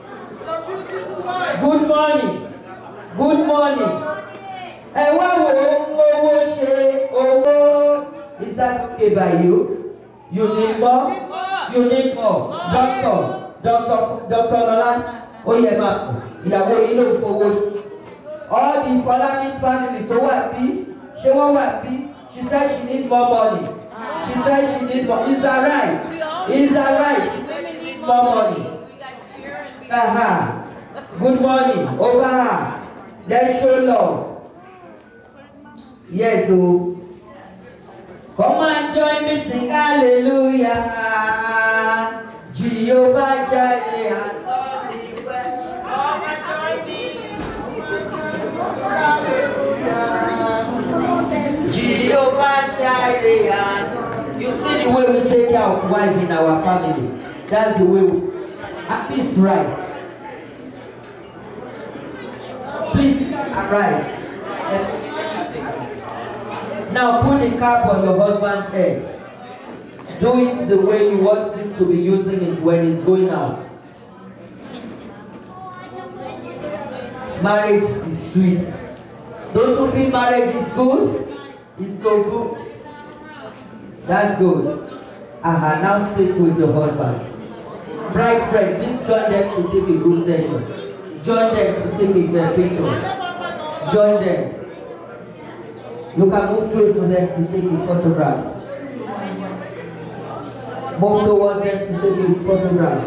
Good morning. Good morning. Is that okay by you? You need more? You need more. Doctor Lola. Oh yeah, ma. All the Falamis family to what be? She won't what be? She said she need more money. She said she need more. Is that right? Is that right? She said she need more money. Good morning. Over her. Let's show love. Yes, oh. Come and join me, sing hallelujah. Jehovah Jireh has done it well. Come and join me. Hallelujah. Jehovah Jireh. You see the way we take care of wife in our family. That's the way we. Hafiz, rise. Please arise. Now put the cap on your husband's head. Do it the way you want him to be using it when he's going out. Marriage is sweet. Don't you feel marriage is good? It's so good. That's good. Now sit with your husband. Bride friend, please join them to take a group session. Join them to take a picture. Join them. You can move close to them to take a photograph. Move towards them to take a photograph.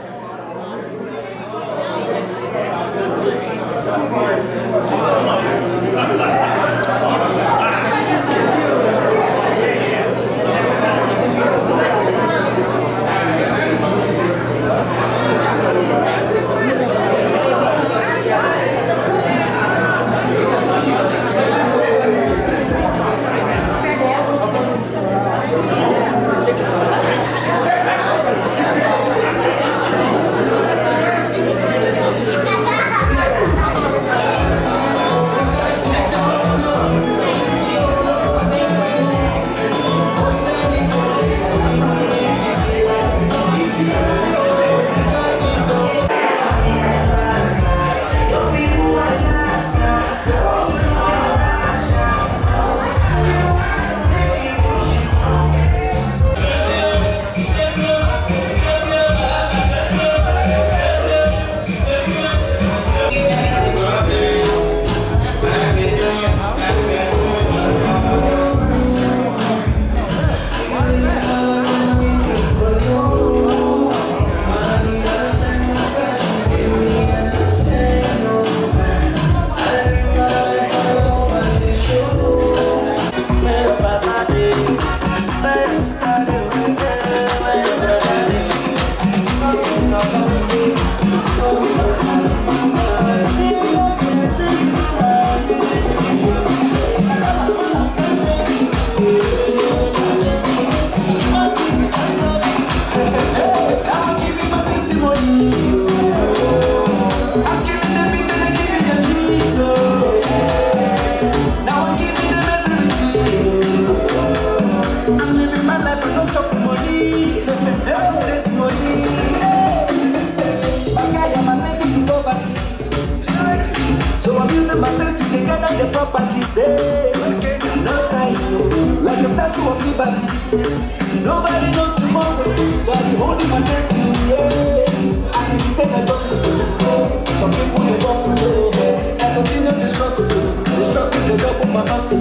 Nobody knows tomorrow, so I be holding my destiny. Yeah. As if you said I don't know. Some people they don't know. I continue the struggle, they double my hustle.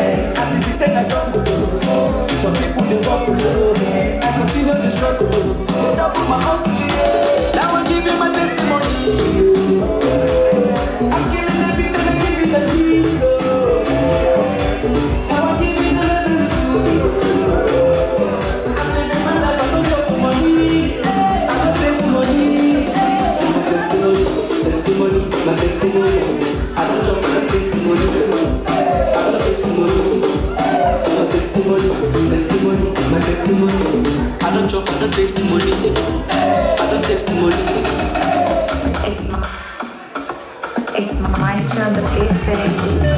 As if you said I don't know. Some people they don't know. I continue the struggle, they double my hustle. Now I'm giving my testimony. I'm killing everything, I give you the keys. Now I'm giving the level to on the beat, baby.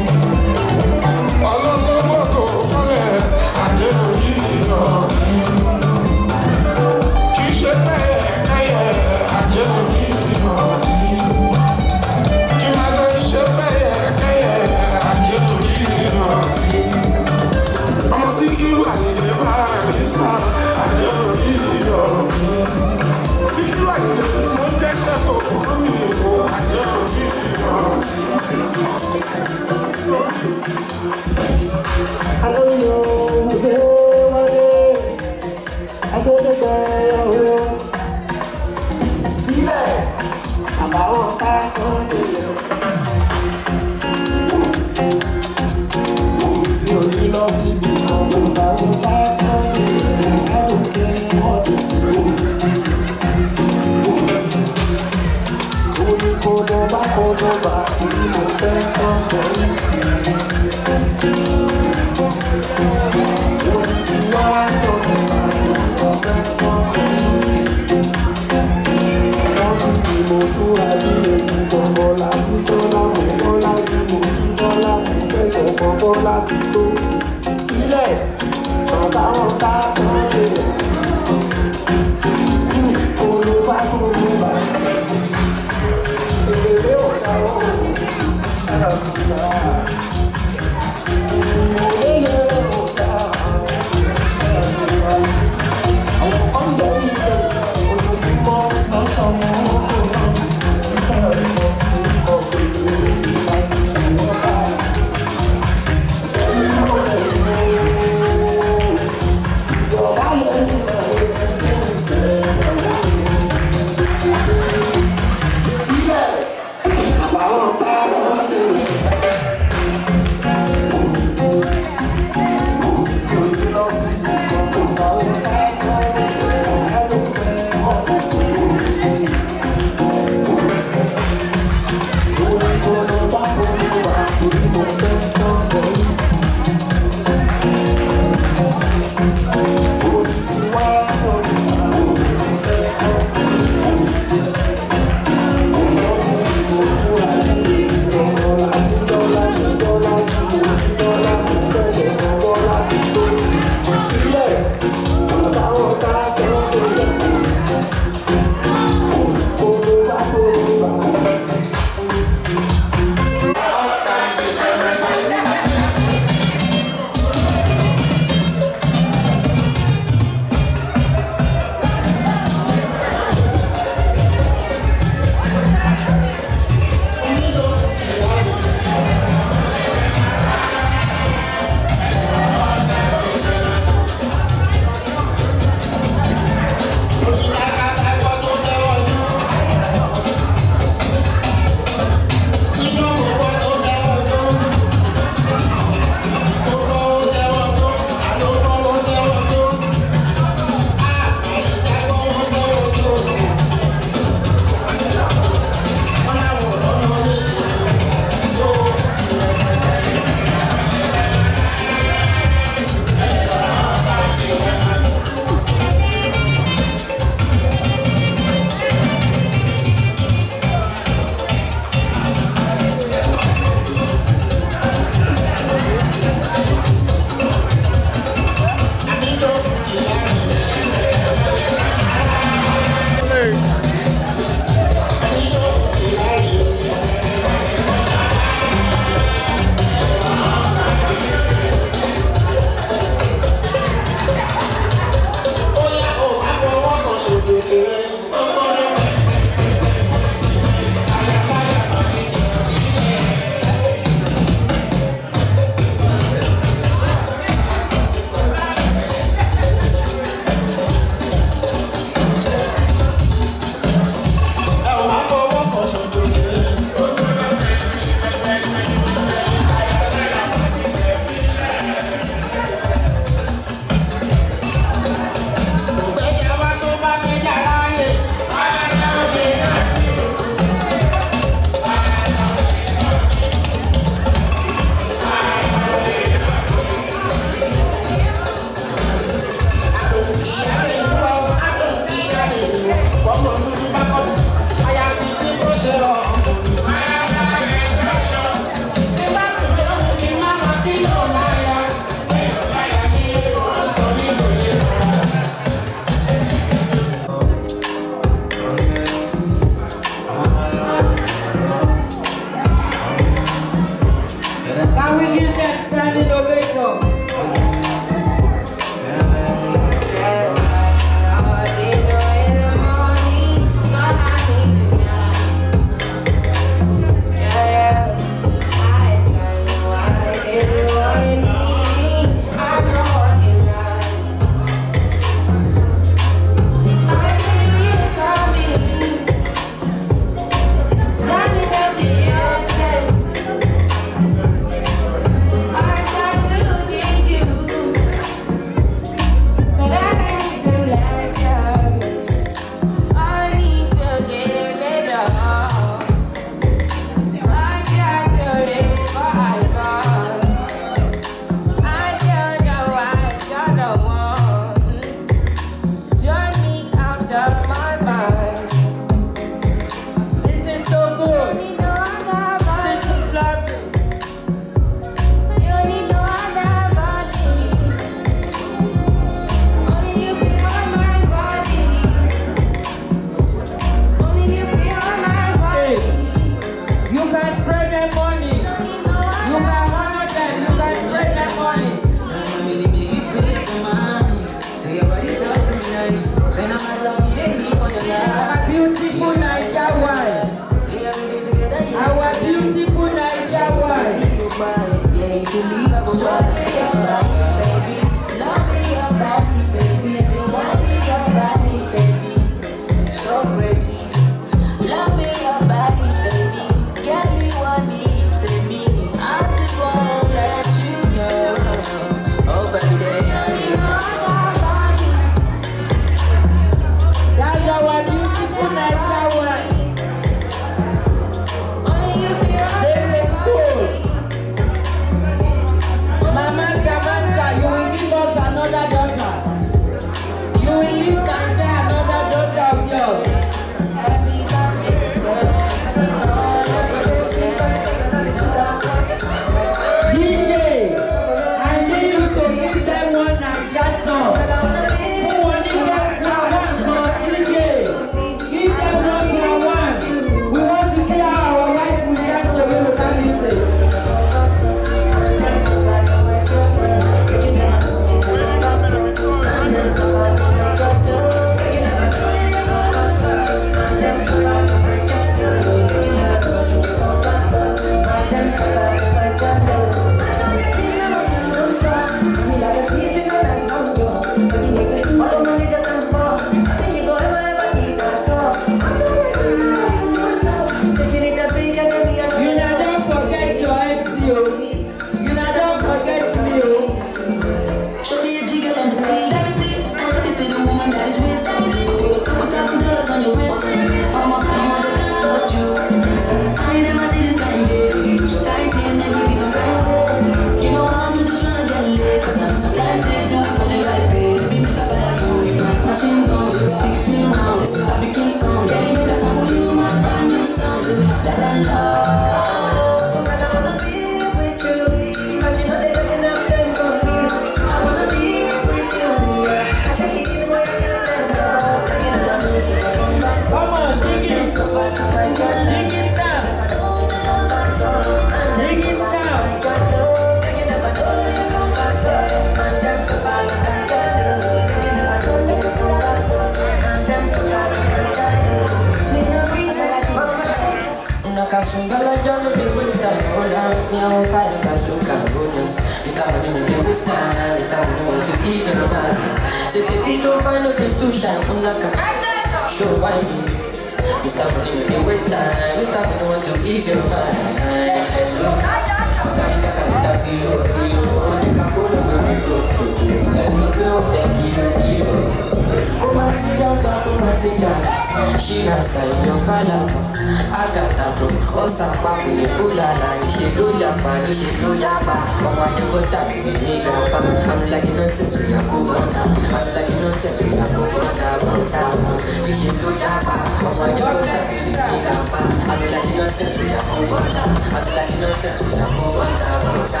She has a young father. I got a bro. Also, Papi, Ulala. She do Japan, she do Japan. But why you go back to me, Japan? I'm like innocent with a Kubota. I'm like innocent with a Kubota. She do Japan. But why you go back to me, Japan? I'm like innocent with a Kubota. I'm like innocent with a Kubota.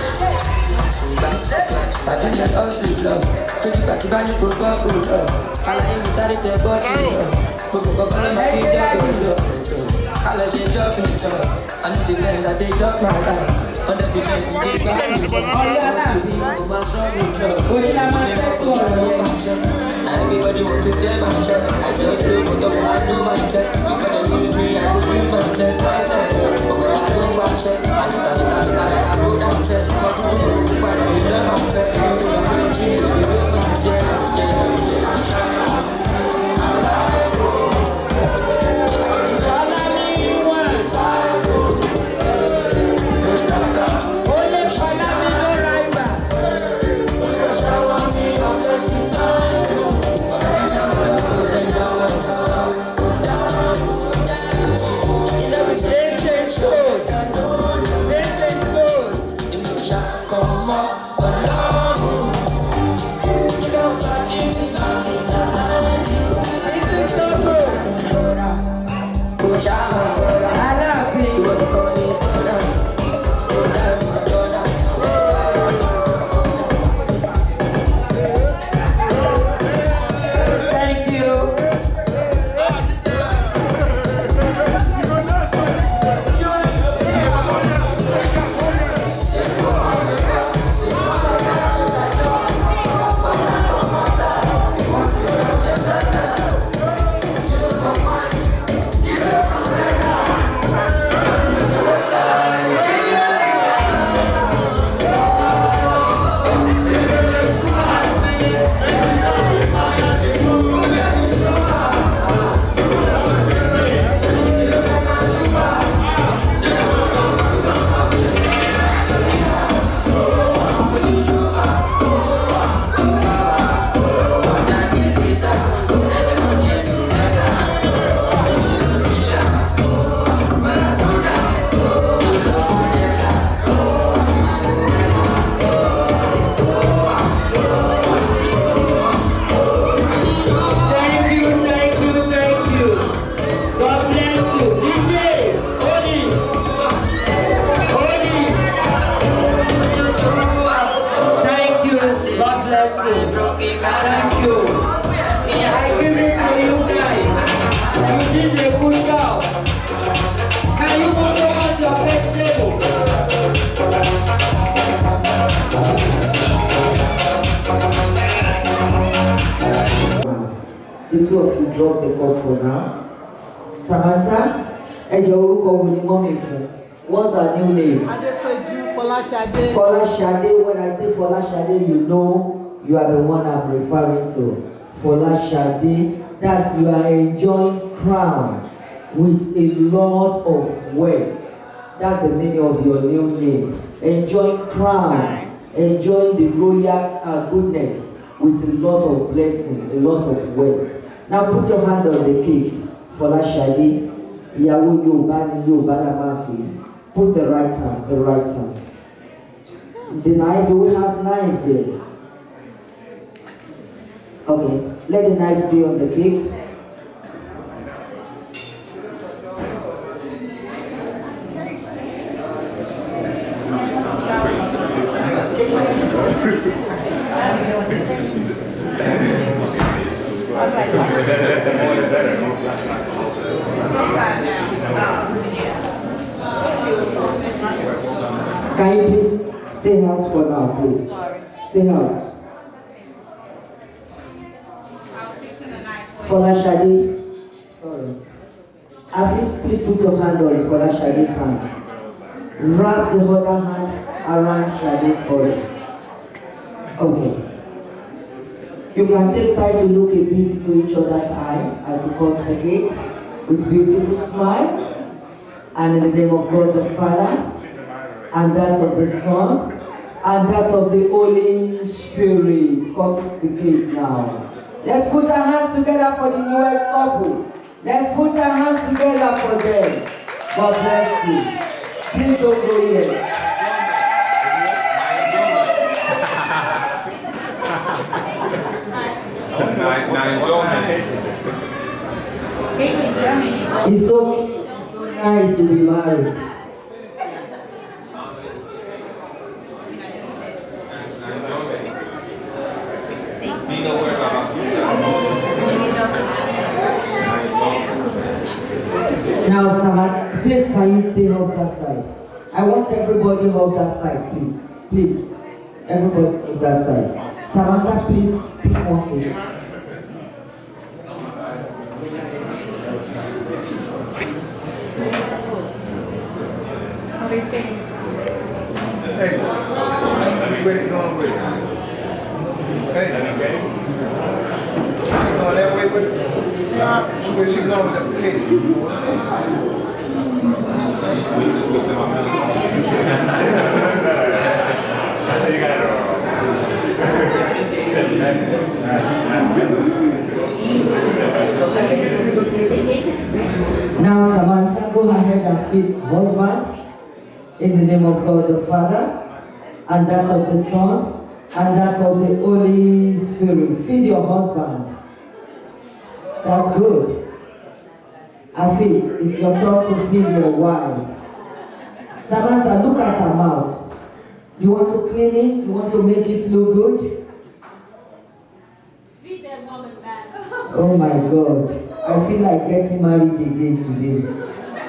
I can shut all sleep love. Could you back to buy your purple love? I like inside the body love. I let you drop in the door. I know they say that they drop my life. 100% they everybody wants to tell my shit. I just do what I do myself. You gotta use me, I could use myself. But I don't watch it. I go downstairs. I'm The two of you drop the cup for now. Samantha, and your mommy. What's her new name? Folashade. Folashade. When I say Folashade, you know you are the one I'm referring to. Folashade. That's you are enjoying crown with a lot of words. That's the meaning of your new name. Enjoying crown. Enjoying the royal goodness with a lot of blessing, a lot of words. Now put your hand on the cake. Folashade, Ìyàwó Yorùbá ni Yorùbá la máa pè. Put the right hand, the right hand. The knife, do we have knife there? Okay, let the knife be on the cake. Can you please stay out for now, please? Stay out. Folashade, sorry. Hafiz, please put your hand on Folashade's hand. Wrap the other hand around Shade's body. Okay. You can take time to look a bit into each other's eyes as you cut the cake with beautiful smiles. And in the name of God the Father, and that of the Son, and that of the Holy Spirit. Cut the cake now. Let's put our hands together for the newest couple. Let's put our hands together for them. God bless you. Please don't go yet. It's so nice to be married. Now, Samantha, please can you stay off that side? I want everybody off that side, please. Please. Everybody off that side. Samantha, please pick one cake. Hey, where you going with it? Hey, okay. She going that way with it? Where she going with the cake? Now, Samantha, go ahead and feed husband in the name of God the Father, and that of the Son, and that of the Holy Spirit. Feed your husband. That's good. Hafiz, it's your turn to feed your wife. Samantha, look at her mouth. You want to clean it? You want to make it look good? Feed that woman back. Oh my God. I feel like getting married again today.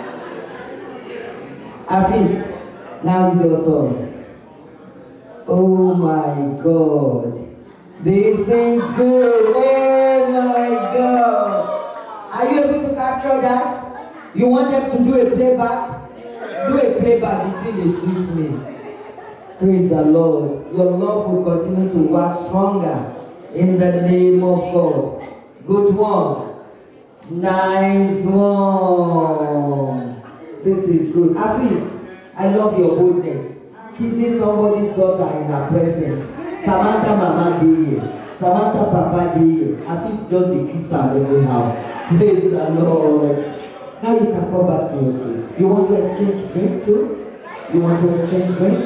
Hafiz, now is your turn. Oh my God. This is good. Oh my God. Are you able to capture that? You want them to do a playback? Do a playback between the sweet me. Praise the Lord. Your love will continue to wax stronger in the name of God. Good one. Nice one. This is good. Hafiz, I love your boldness. Kissing somebody's daughter in her presence. Samantha Mama did. Samantha Papa did. Hafiz just a kiss her anyhow. Praise the Lord. Now you can come back to your seat. You want to exchange drink too? You want to exchange drink?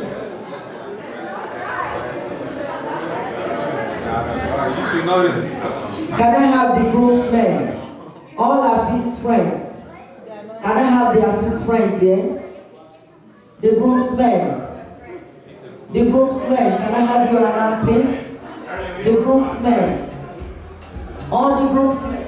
Can I have the groomsmen? All of his friends. Can I have the his friends here? The groomsmen. The groomsmen. Can I have you around, please? The groomsmen. All the groomsmen.